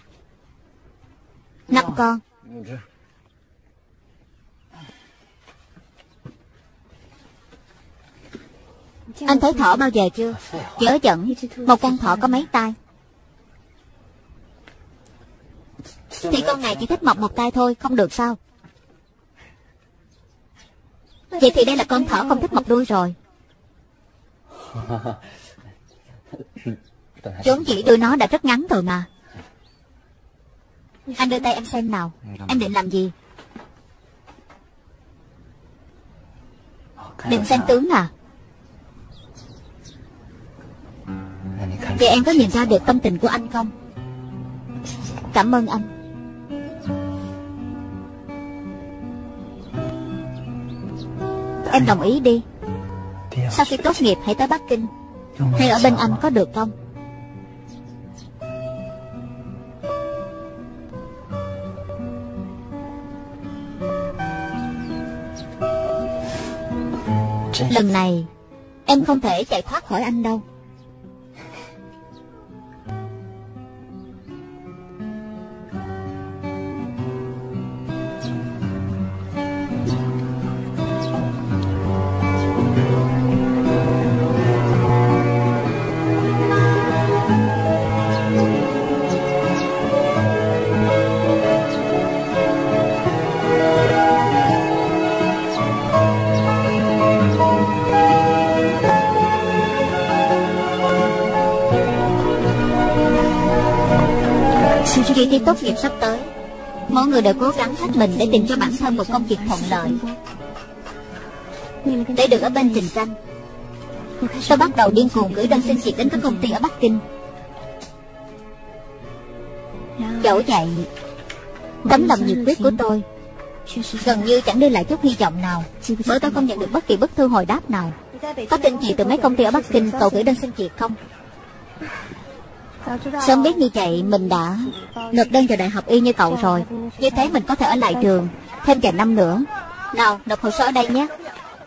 Năm con. Anh thấy thỏ bao giờ chưa? Dở dẫn. Một con thỏ có mấy tai? Thì con này chỉ thích mọc một tai thôi, không được sao? Vậy thì đây là con thỏ không thích mọc đuôi rồi. Vốn dĩ đuôi nó đã rất ngắn rồi mà. Anh đưa tay em xem nào. Em định làm gì? Định xem tướng à? Vậy em có nhìn ra được tâm tình của anh không? Cảm ơn anh. Em đồng ý đi. Sau khi tốt nghiệp hãy tới Bắc Kinh, hay ở bên anh có được không? Lần này em không thể chạy thoát khỏi anh đâu. Kỳ thi tốt nghiệp sắp tới, mỗi người đều cố gắng hết mình để tìm cho bản thân một công việc thuận lợi, để được ở bên Trình Tranh. Tôi bắt đầu điên cuồng gửi đơn xin việc đến các công ty ở Bắc Kinh. Dẫu vậy, tấm lòng nhiệt huyết của tôi gần như chẳng đưa lại chút hy vọng nào, bởi tôi không nhận được bất kỳ bức thư hồi đáp nào. Có tin gì từ mấy công ty ở Bắc Kinh cậu gửi đơn xin việc không? Sớm biết như vậy mình đã nộp đơn vào đại học y như cậu rồi. Như thế mình có thể ở lại trường thêm vài năm nữa. Nào, nộp hồ sơ ở đây nhé.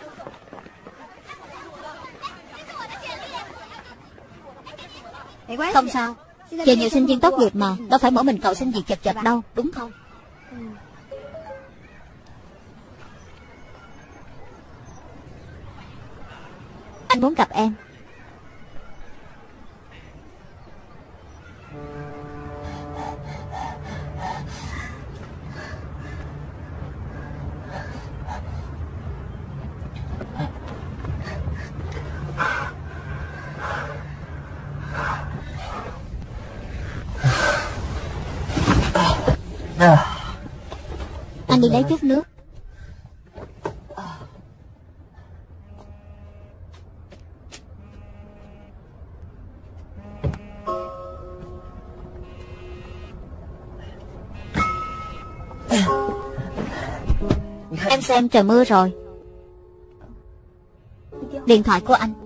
Không sao, giờ nhiều sinh viên tốt nghiệp mà, đâu phải mỗi mình cậu xin việc chật chật đâu, đúng không? Anh muốn gặp em. Anh đi lấy chút nước. Em xem trời mưa rồi. Điện thoại của anh.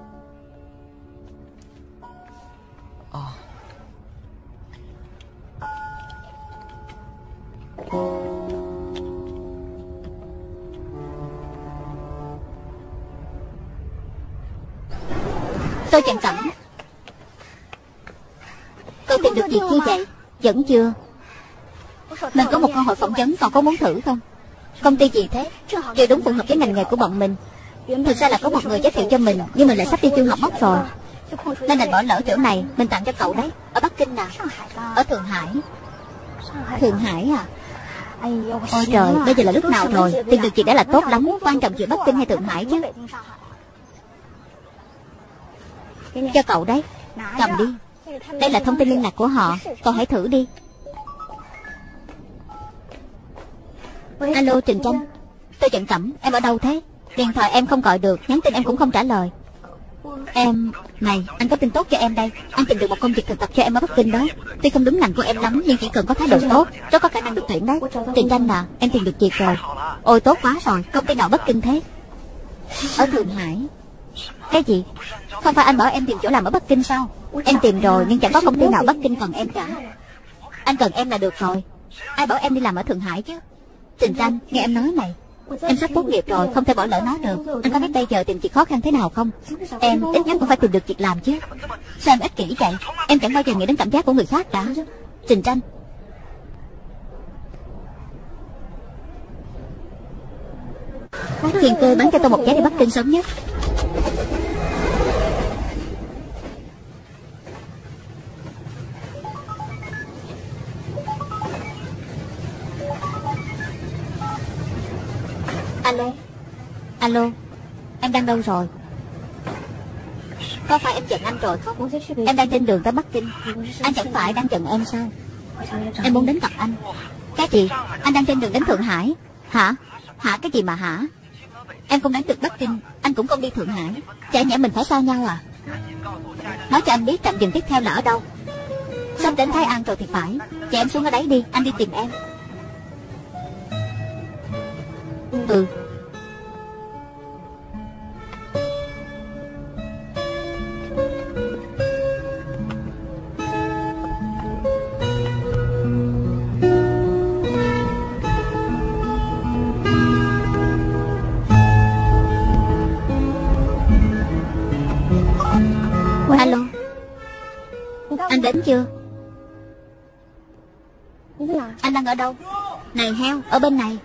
Tôi chẳng cẩn. Cô tìm được việc như vậy? Vẫn chưa. Mình có một cơ hội phỏng vấn, còn có muốn thử không? Công ty gì thế? Vừa đúng phù hợp với ngành nghề của bọn mình. Thực ra là có một người giới thiệu cho mình, nhưng mình lại sắp đi du học mất rồi, nên đành bỏ lỡ chỗ này. Mình tặng cho cậu đấy. Ở Bắc Kinh à? Ở Thượng Hải. Thượng Hải à? Ôi trời, bây giờ là lúc nào rồi? Tìm được việc đã là tốt lắm. Quan trọng giữa Bắc Kinh hay Thượng Hải chứ. Cho cậu đấy. Cầm đi. Đây là thông tin liên lạc của họ. Cậu hãy thử đi. Alo, Trình Tranh. Tôi Trần Cẩm. Em ở đâu thế? Điện thoại em không gọi được, nhắn tin em cũng không trả lời. Em... Này, anh có tin tốt cho em đây. Anh tìm được một công việc thực tập cho em ở Bắc Kinh đó. Tuy không đúng ngành của em lắm, nhưng chỉ cần có thái độ tốt, rất có khả năng được tuyển đấy. Trình Tranh à, em tìm được việc rồi. Ôi tốt quá rồi. Công ty nào Bắc Kinh thế? Ở Thượng Hải. Cái gì? Không phải anh bảo em tìm chỗ làm ở Bắc Kinh sao? Em tìm rồi, nhưng chẳng có công ty nào Bắc Kinh cần em cả. Anh cần em là được rồi. Ai bảo em đi làm ở Thượng Hải chứ? Trình Tranh, nghe em nói này, em sắp tốt nghiệp rồi, không thể bỏ lỡ nó được. Anh có biết bây giờ tìm việc khó khăn thế nào không? Em ít nhất cũng phải tìm được việc làm chứ. Sao em ích kỷ vậy? Em chẳng bao giờ nghĩ đến cảm giác của người khác cả. Trình Tranh. Khiên cơ bán cho tôi một vé đi Bắc Kinh sớm nhất. Alo. Alo. Em đang đâu rồi? Có phải em giận anh rồi không? Em đang trên đường tới Bắc Kinh. Anh chẳng phải đang giận em sao? Em muốn đến gặp anh. Cái gì? Anh đang trên đường đến Thượng Hải. Hả? Hả cái gì mà hả? Em không đến từ Bắc Kinh, anh cũng không đi Thượng Hải. Chả nhẽ mình phải xa nhau à? Nói cho anh biết trạm dừng tiếp theo là ở đâu. Sắp đến Thái An rồi thì phải. Chạy em xuống ở đấy đi, anh đi tìm em. Ừ. Alo. Anh đến chưa? Anh đang ở đâu? Này heo, ở bên này.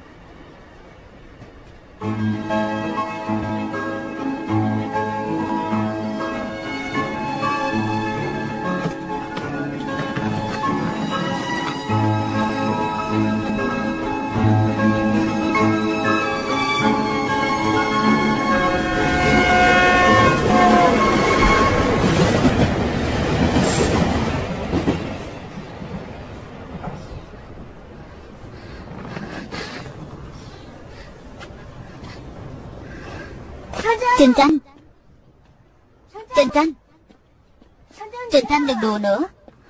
Trình Tranh. Trình Tranh. Trình Tranh đừng đùa nữa.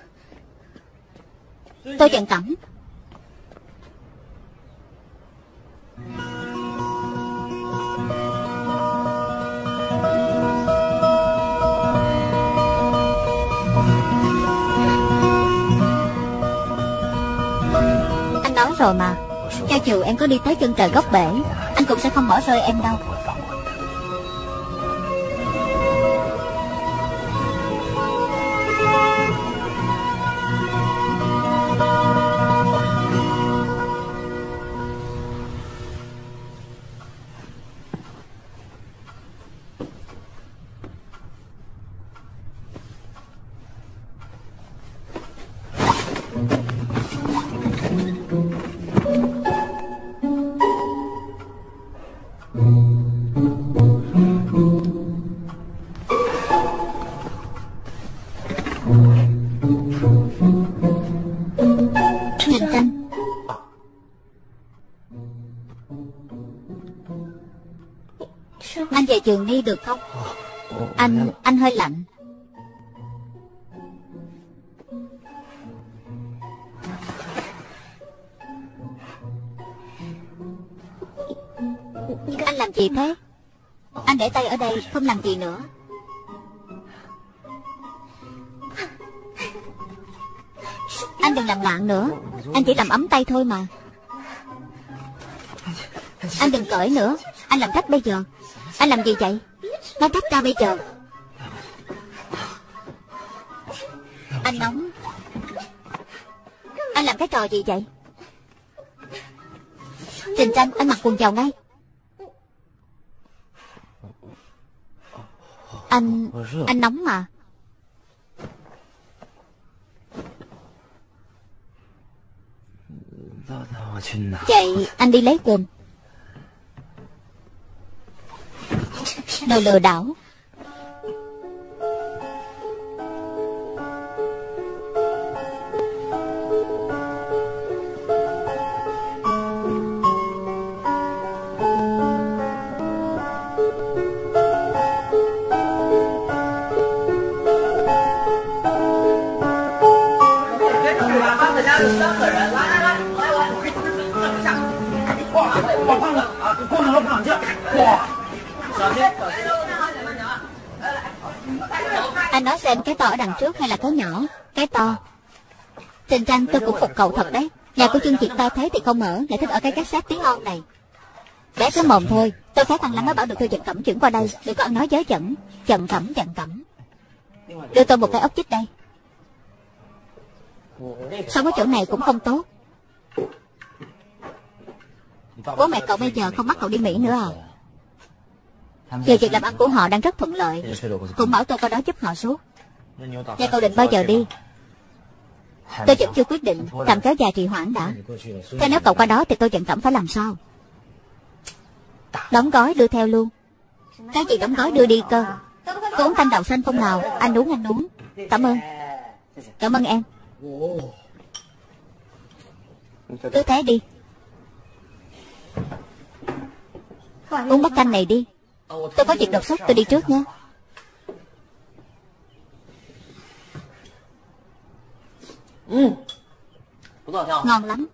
Tôi giận Cẩm. Anh nói rồi mà, cho dù em có đi tới chân trời góc bể, anh cũng sẽ không bỏ rơi em đâu. Mm-hmm. Anh về trường đi được không? Anh, anh hơi lạnh. Anh làm gì thế? Anh để tay ở đây, không làm gì nữa. Anh đừng làm loạn nữa. Anh chỉ làm ấm tay thôi mà. Anh đừng cởi nữa. Anh làm rách bây giờ. Anh làm gì vậy? Nói rách ra bây giờ. Anh nóng. Anh làm cái trò gì vậy? Trình Tranh, anh mặc quần vào ngay. Anh... anh nóng mà. Vậy anh đi lấy quần. Đồ lừa đảo. Anh nói xem cái to ở đằng trước hay là cái nhỏ? Cái to. Trình Tranh, tôi cũng phục cậu thật đấy. Nhà của Chương Triệt to thế thì không ở, lại thích ở cái cassette tiếng on này. Bé cái mồm thôi. Tôi thấy thằng Lăng nó bảo được tôi Trần Cẩm chuyển qua đây. Đừng có ăn nói giới chẩn. Trần Cẩm, Trần Cẩm. Đưa tôi một cái ốc chích đây. Sao cái chỗ này cũng không tốt. Bố mẹ cậu bây giờ không bắt cậu đi Mỹ nữa à? Giờ việc làm ăn của họ đang rất thuận lợi. Cũng bảo tôi coi đó giúp họ suốt. Vậy cậu định bao giờ đi? Tôi vẫn chưa quyết định. Tạm kéo dài trì hoãn đã. Thế nếu cậu qua đó thì tôi Trần Cẩm phải làm sao? Đóng gói đưa theo luôn. Cái gì đóng gói đưa đi cơ? Có uống thanh đậu xanh không nào? Anh uống, anh uống. Cảm ơn. Cảm ơn em. Cứ thế đi. Uống bát canh này đi. Tôi có việc đột xuất, tôi đi trước nhé. Ngon lắm.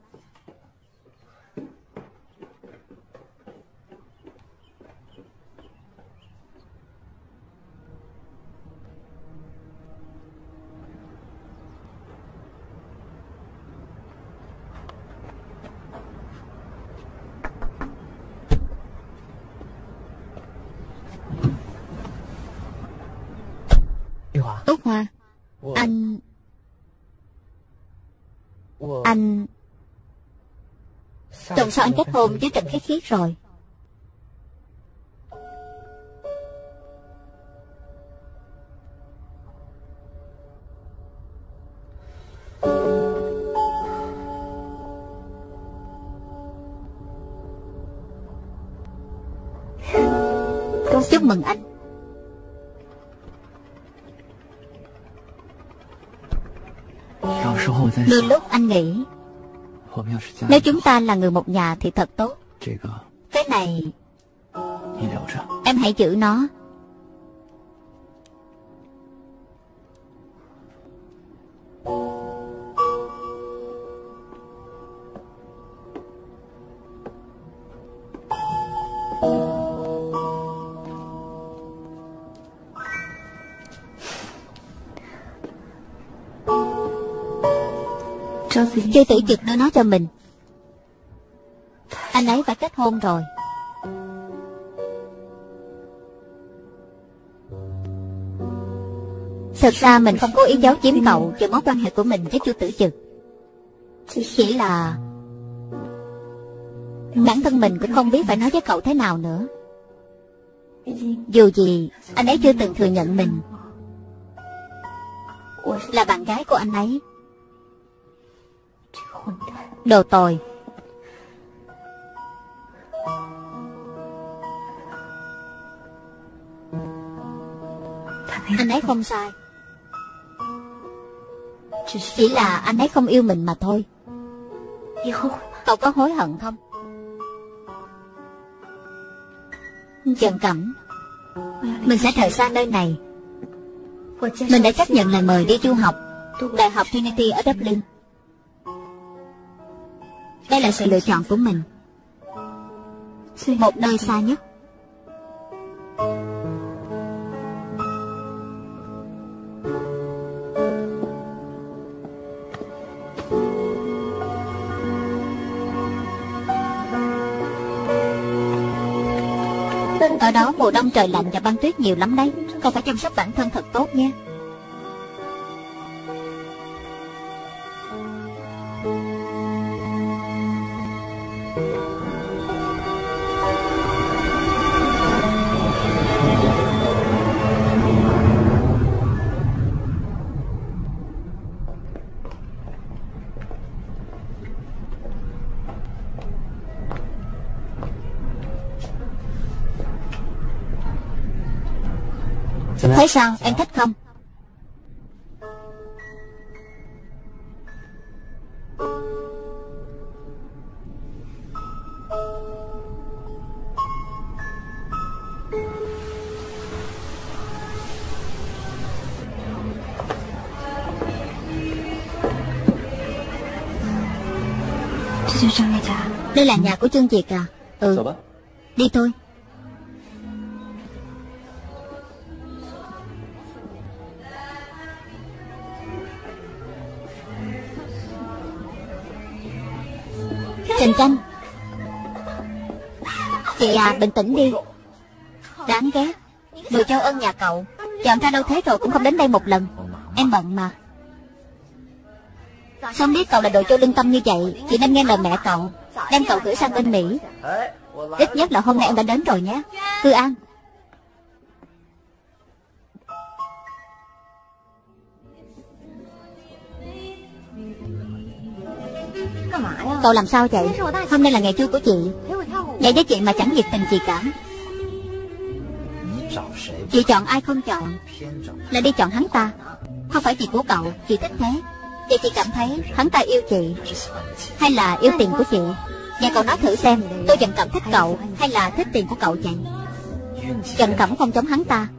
Út Hoa, anh... Anh... Tuần sau anh kết hôn với Trần Khiết Khiết rồi. Chúc mừng anh. Đôi lúc anh nghĩ nếu chúng ta là người một nhà thì thật tốt. Cái này em hãy giữ nó. Chư Tử Trực đưa nó cho mình. Anh ấy phải kết hôn rồi. Thực ra mình không cố ý giấu giếm cậu về mối quan hệ của mình với Chu Tử Trực. Chỉ là bản thân mình cũng không biết phải nói với cậu thế nào nữa. Dù gì anh ấy chưa từng thừa nhận mình là bạn gái của anh ấy. Đồ tồi. Anh ấy không sai. Chỉ là anh ấy không yêu mình mà thôi. Cậu có hối hận không? Trần Cẩm, mình sẽ rời xa nơi này. Mình đã chấp nhận lời mời đi du học Đại học Trinity ở Dublin. Đây là sự lựa chọn của mình. Một nơi xa nhất. Ở đó mùa đông trời lạnh và băng tuyết nhiều lắm đấy. Con phải chăm sóc bản thân thật tốt nha. Thấy sao, em thích không? Đây là nhà của Trương Việt à? Ừ. Đi thôi. Trình Tranh, chị à, bình tĩnh đi. Đáng ghét. Người châu ân nhà cậu chọn ra đâu thế rồi cũng không đến đây một lần. Em bận mà. Xong biết cậu là đồ châu lương tâm như vậy, chị nên nghe lời mẹ cậu, đem cậu gửi sang bên Mỹ. Ít nhất là hôm nay em đã đến rồi nhé. Cư An. Cậu làm sao vậy? Hôm nay là ngày vui của chị. Vậy với chị mà chẳng nhiệt tình gì cả. Chị chọn ai không chọn, là đi chọn hắn ta. Không phải việc của cậu, chị thích thế. Vậy chị cảm thấy hắn ta yêu chị hay là yêu tiền của chị? Vậy cậu nói thử xem, tôi Trần Cẩm thích cậu hay là thích tiền của cậu vậy? Trần Cẩm không giống hắn ta.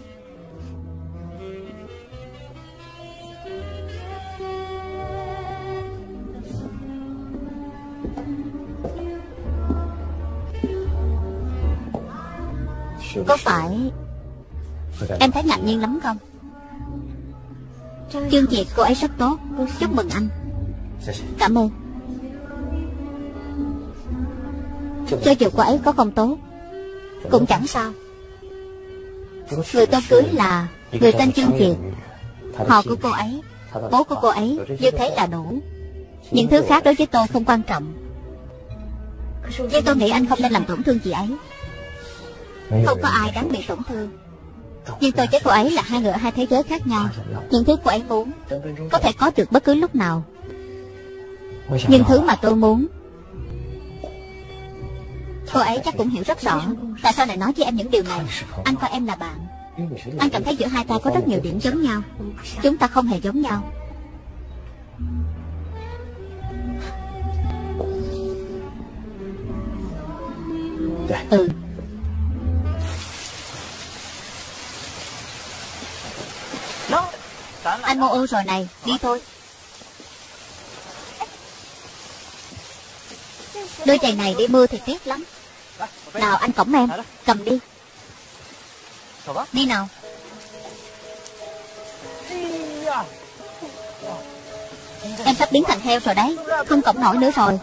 Có phải em thấy ngạc nhiên lắm không? Chương Việt cô ấy rất tốt. Chúc mừng anh. Cảm ơn. Cho dù cô ấy có không tốt cũng chẳng sao. Người tôi cưới là người tên Chương Việt. Họ của cô ấy, bố của cô ấy, như thế là đủ. Những thứ khác đối với tôi không quan trọng. Nhưng tôi nghĩ anh không nên làm tổn thương chị ấy. Không có ai đáng bị tổn thương. Nhưng tôi với cô ấy là hai người ở hai thế giới khác nhau. Những thứ cô ấy muốn có thể có được bất cứ lúc nào. Nhưng thứ mà tôi muốn, cô ấy chắc cũng hiểu rất rõ. Tại sao lại nói với em những điều này? Anh coi em là bạn. Anh cảm thấy giữa hai ta có rất nhiều điểm giống nhau. Chúng ta không hề giống nhau. Ừ. Anh mua ô rồi này, đi thôi. Đôi giày này đi mưa thì tiếc lắm. Nào anh cõng em, cầm đi. Đi nào. Em sắp biến thành heo rồi đấy, không cõng nổi nữa rồi.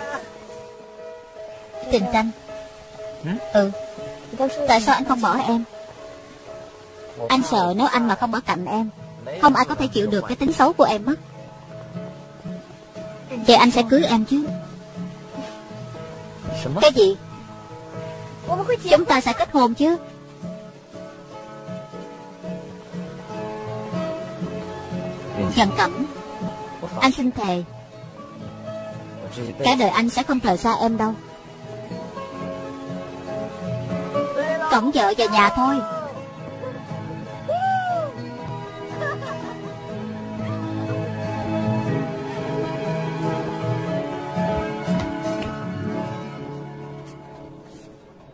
Trình Tranh. Ừ. Tại sao anh không bỏ em? Anh sợ nếu anh mà không ở cạnh em, không ai có thể chịu được cái tính xấu của em mất. Vậy anh sẽ cưới em chứ? Cái gì? Chúng ta sẽ kết hôn chứ? Trần Cẩm, anh xin thề, cả đời anh sẽ không rời xa em đâu. Cõng vợ về nhà thôi.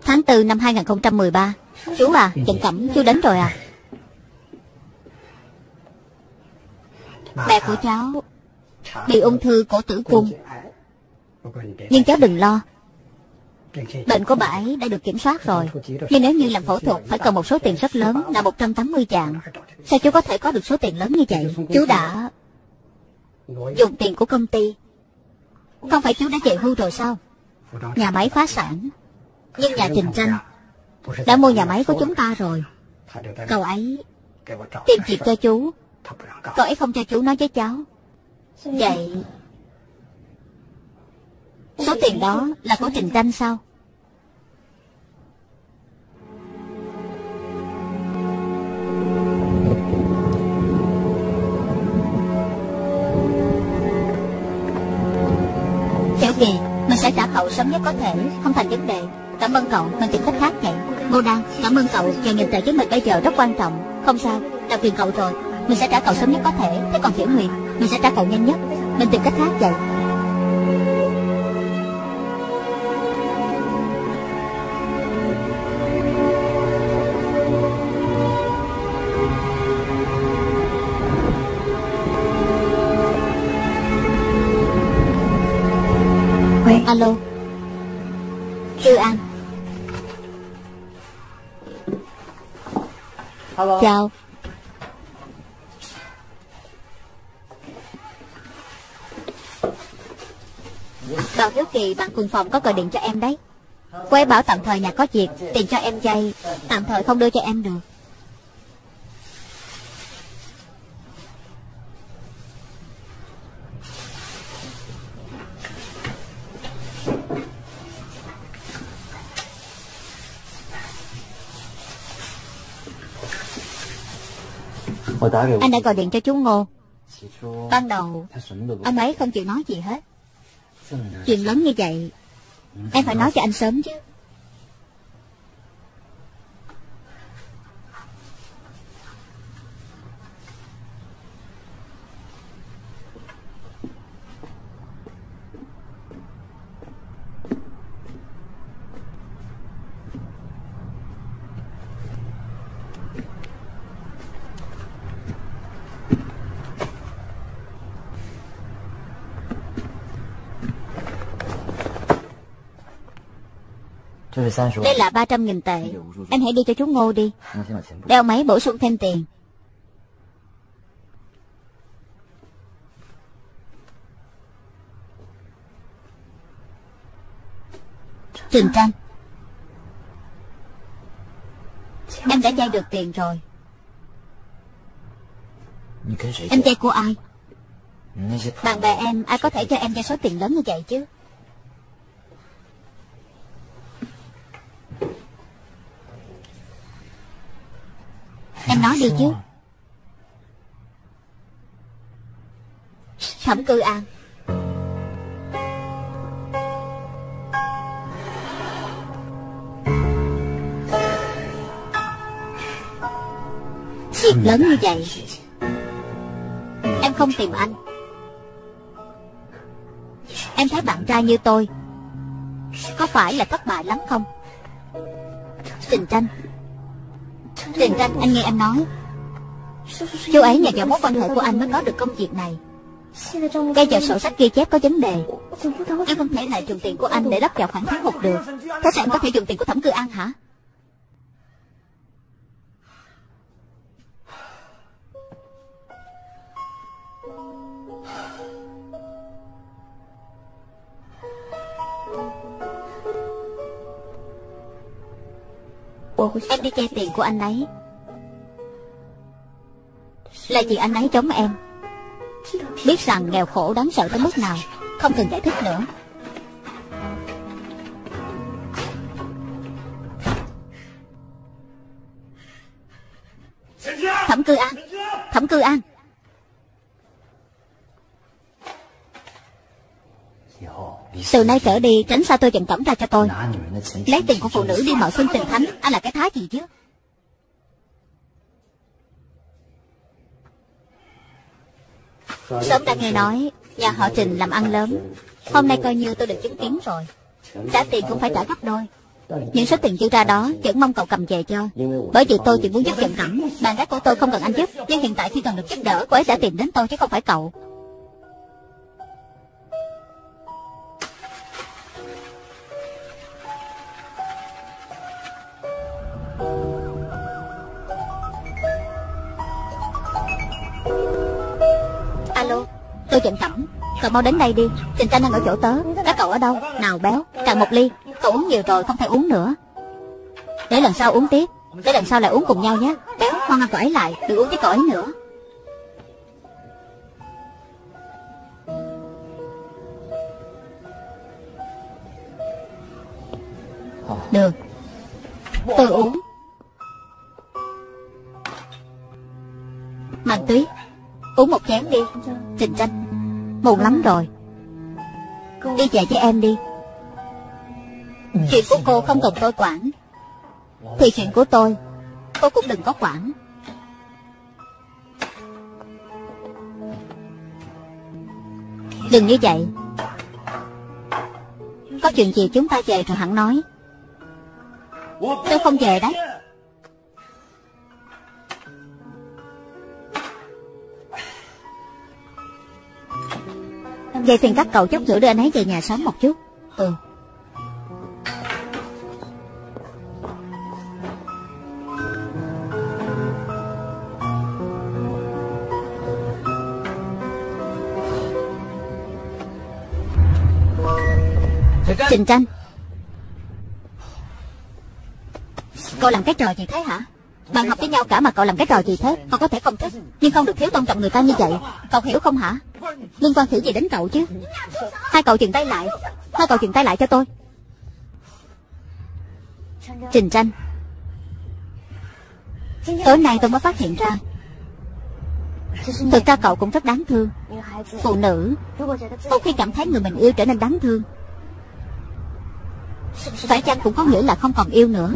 Tháng tư năm hai nghìn không trăm mười ba. Chú à, Trần Cẩm, chú đến rồi à? Mẹ của cháu bị ung thư cổ tử cung, nhưng cháu đừng lo, bệnh của bà ấy đã được kiểm soát rồi. Nhưng nếu như làm phẫu thuật phải cần một số tiền rất lớn, là một trăm tám mươi vạn. Sao chú có thể có được số tiền lớn như vậy? Chú đã dùng tiền của công ty. Không phải chú đã về hưu rồi sao? Nhà máy phá sản, nhưng nhà Trình Tranh đã mua nhà máy của chúng ta rồi. Cậu ấy tìm việc cho chú, cậu ấy không cho chú nói với cháu. Vậy số tiền đó là của Trình Tranh sao? Tiểu Kỳ, mình sẽ trả cậu sớm nhất có thể, không thành vấn đề. Cảm ơn cậu, mình tìm cách khác vậy. Ngô Đăng, cảm ơn cậu, và nhìn tệ với mình bây giờ rất quan trọng. Không sao, làm phiền cậu rồi. Mình sẽ trả cậu sớm nhất có thể. Thế còn Tiểu Huyền, mình sẽ trả cậu nhanh nhất. Mình tìm cách khác vậy. Alo, Tư An. Hello. Chào. Bảo Hiếu Kỳ bạn cùng phòng có gọi điện cho em đấy. Cô ấy bảo tạm thời nhà có việc, tiền cho em vay tạm thời không đưa cho em được. Anh đã gọi điện cho chú Ngô. Ban đầu ông ấy không chịu nói gì hết. Chuyện lớn như vậy em phải nói cho anh sớm chứ. Đây là ba trăm nghìn tệ. Em hãy đi cho chú Ngô đi, để ông ấy bổ sung thêm tiền. Trình Tranh, em đã vay được tiền rồi. Em vay của ai? Bạn bè em, ai có thể cho em vay số tiền lớn như vậy chứ? Em nói đi chứ. Thẩm Cư An. Việc lớn như vậy em không tìm anh. Em thấy bạn trai như tôi có phải là thất bại lắm không? Trình Tranh, Trình Tranh, anh nghe em nói, chú ấy nhờ vào mối quan hệ của anh mới có được công việc này. Bây giờ sổ sách ghi chép có vấn đề, em không thể lại dùng tiền của anh để lấp vào khoản thiếu hụt được. Thế sao em có thể dùng tiền của Thẩm Cư An hả? Em đi che tiền của anh ấy là vì anh ấy chống em. Biết rằng nghèo khổ đáng sợ tới mức nào, không cần giải thích nữa. Thẩm Cư An, Thẩm Cư An. Từ nay trở đi tránh xa tôi Trần Cẩm ra cho tôi. Lấy tiền của phụ nữ đi mạo xưng tình thánh, anh là cái thá gì chứ? Sớm đã nghe nói nhà họ Trình làm ăn lớn. Hôm nay coi như tôi được chứng kiến rồi. Trả tiền cũng phải trả gấp đôi. Những số tiền dư ra đó vẫn mong cậu cầm về cho. Bởi vì tôi chỉ muốn giúp Trần Cẩm. Bạn gái của tôi không cần anh giúp, nhưng hiện tại khi cần được giúp đỡ, cô ấy đã tìm đến tôi chứ không phải cậu. Alo, tôi Trần Cẩm. Cậu mau đến đây đi. Trình Tranh đang ở chỗ tớ. Các cậu ở đâu? Nào béo, cạn một ly. Cậu uống nhiều rồi, không thể uống nữa. Để lần sau uống tiếp. Để lần sau lại uống cùng nhau nhé. Béo, khoan ngăn cậu ấy lại, đừng uống với cậu ấy nữa. Được, tôi uống. Mạnh Tuyết, uống một chén đi. Trình Tranh, buồn lắm rồi. Đi về với em đi. Chuyện của cô không cần tôi quản, thì chuyện của tôi cô cũng đừng có quản. Đừng như vậy. Có chuyện gì chúng ta về rồi hẳn nói. Tôi không về đấy. Vậy phiền các cậu chút nữa đưa anh ấy về nhà sống một chút. Ừ. Trình Tranh, cậu làm cái trò gì thế hả? Bạn học với nhau cả mà cậu làm cái trò gì thế? Cậu có thể không thích, nhưng không được thiếu tôn trọng người ta như vậy. Cậu hiểu không hả? Liên quan thử gì đến cậu chứ? Hai cậu dừng tay lại. Hai cậu dừng tay lại cho tôi. Trình Tranh, tối nay tôi mới phát hiện ra, thực ra cậu cũng rất đáng thương. Phụ nữ một khi cảm thấy người mình yêu trở nên đáng thương, phải chăng cũng có nghĩa là không còn yêu nữa?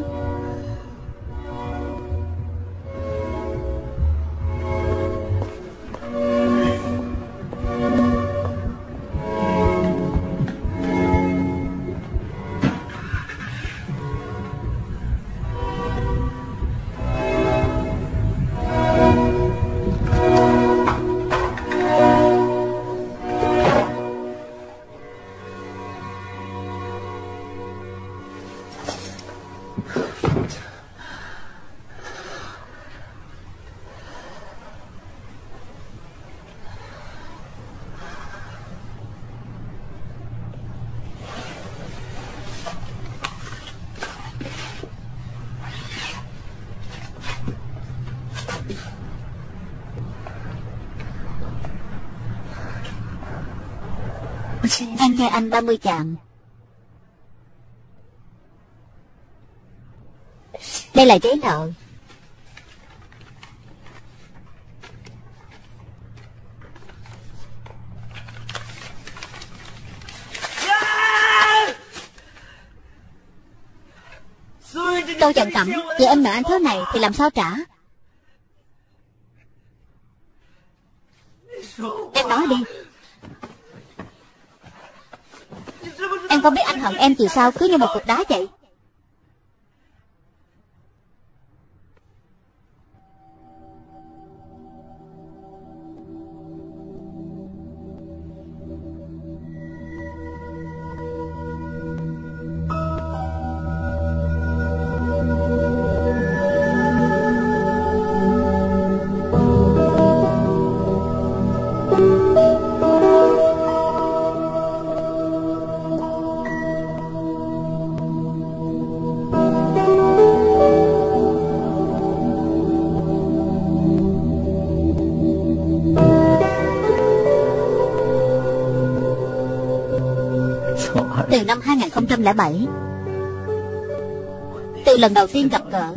Em cho anh ba mươi chạm. Đây là giấy nợ. Tôi Trần Cẩm, vậy em nợ anh thứ này thì làm sao trả? Em nói đi. Em không biết anh hận em vì sao cứ như một cục đá vậy. Từ năm hai nghìn không trăm lẻ bảy, từ lần đầu tiên gặp gỡ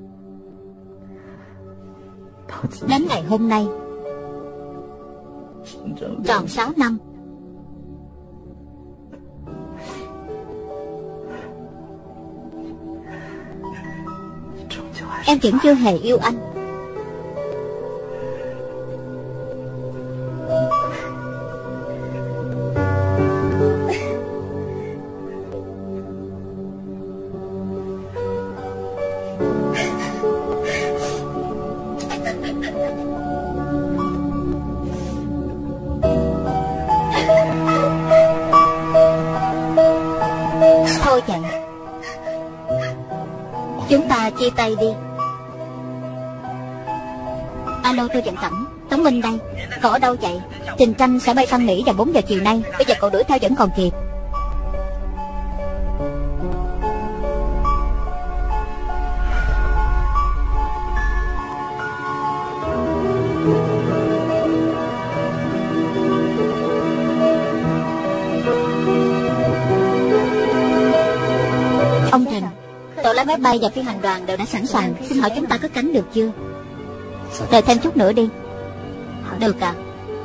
đến ngày hôm nay, tròn sáu năm. Em vẫn chưa hề yêu anh. Chúng ta chia tay đi. Alo, tôi Trần Cẩm, Tống Minh đây. Cậu ở đâu vậy? Trình Tranh sẽ bay sang Mỹ vào bốn giờ chiều nay. Bây giờ cậu đuổi theo vẫn còn kịp. Ông Trình, tổ lái máy bay và phi hành đoàn đều đã sẵn sàng. Xin hỏi chúng ta cất cánh được chưa? Đợi thêm chút nữa đi. Được ạ.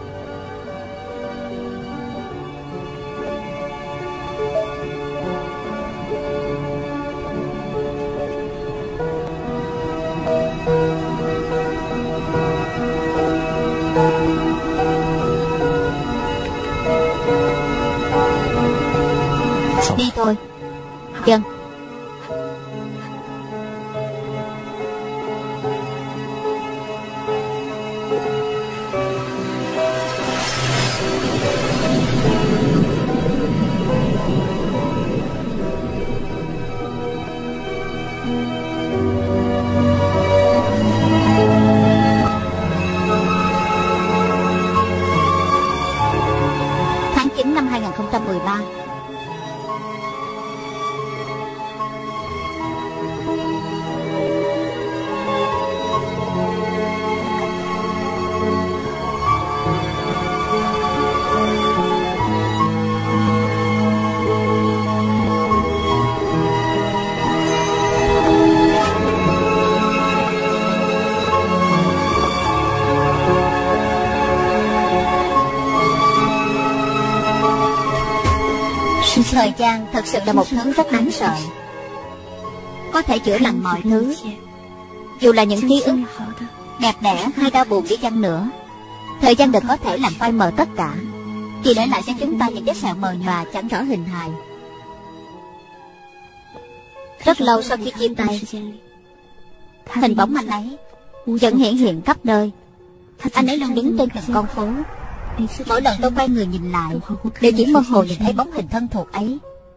Đi thôi. Vâng. Tháng chín năm hai nghìn không trăm mười ba. Thời gian thật sự là một thứ rất đáng sợ, có thể chữa lành mọi thứ. Dù là những ký ức đẹp đẽ hay đau buồn đi chăng nữa, thời gian được có thể làm phai mờ tất cả, chỉ để lại cho chúng ta những vết sẹo mờ nhòa chẳng rõ hình hài. Rất lâu sau khi chia tay, hình bóng anh ấy vẫn hiển hiện khắp nơi. Anh ấy luôn đứng trên từng con phố. Mỗi lần tôi quay người nhìn lại, đều chỉ mơ hồ nhìn thấy bóng hình thân thuộc ấy.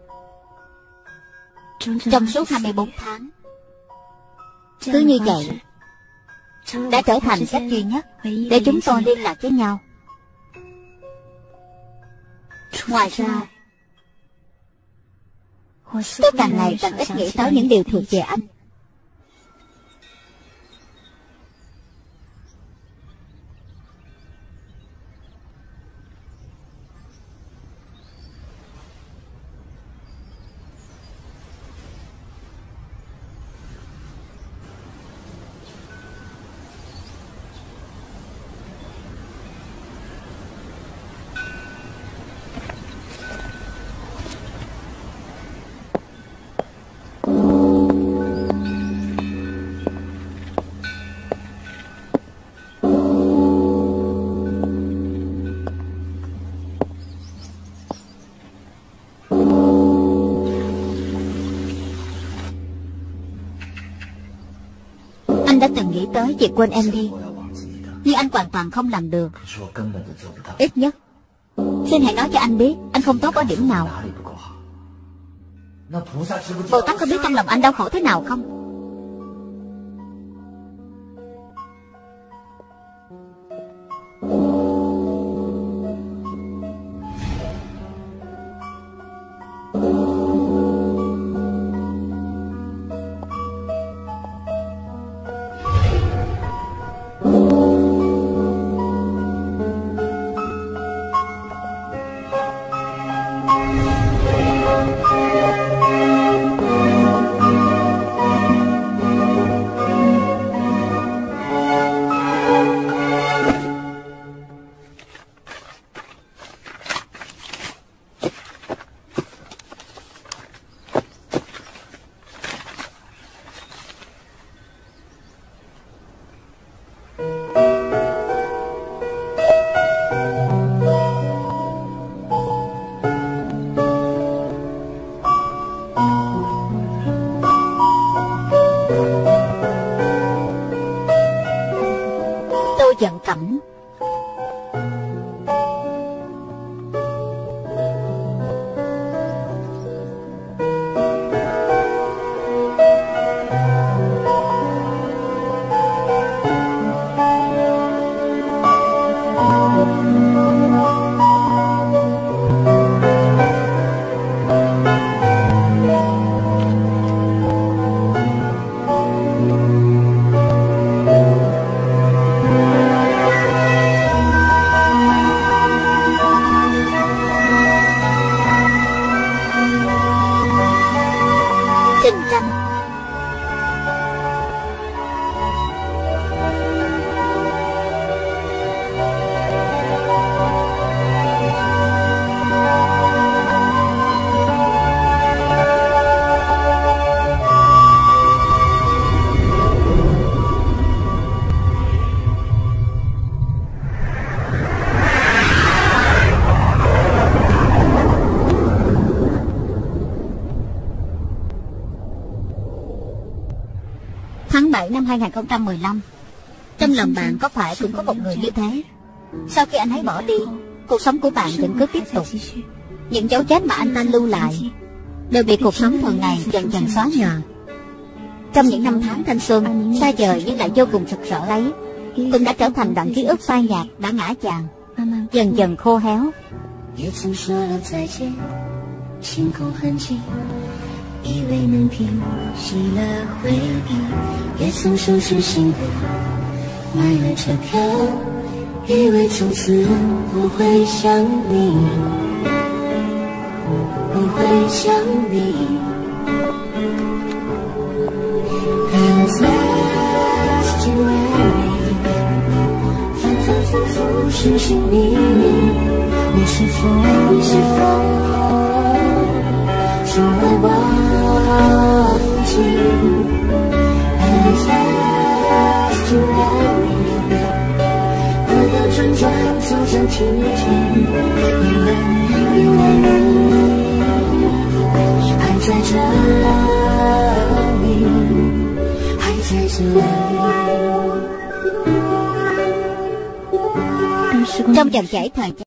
Trong suốt hai mươi bốn tháng, cứ như vậy đã trở thành cách duy nhất để chúng tôi liên lạc với nhau. Ngoài ra, tôi càng ngày càng ít nghĩ tới những điều thuộc về anh. Anh đã từng nghĩ tới việc quên em đi, nhưng anh hoàn toàn không làm được. Ít nhất xin hãy nói cho anh biết anh không tốt ở điểm nào. Bồ Tát có biết trong lòng anh đau khổ thế nào không? tranh. Tháng bảy năm hai nghìn không trăm mười lăm, trong lòng bạn có phải cũng có một người như thế? Sau khi anh ấy bỏ đi, cuộc sống của bạn vẫn cứ tiếp tục. Những dấu vết mà anh ta lưu lại đều bị cuộc sống thường ngày dần dần xóa nhòa. Trong những năm tháng thanh xuân xa vời nhưng lại vô cùng rực rỡ ấy, cũng đã trở thành đoạn ký ức phai nhạt đã ngã vàng, dần dần khô héo.以为能平息了回忆，也曾收拾行李，买了车票，以为从此不会想你，不会想你。And last you and me， 反反复复，寻寻觅觅，你是否，你是否从未忘记 And last you and me， 兜兜转转，走走停停，因为你，因为你还在这里，还在这里。Trong dòng chảy thời gian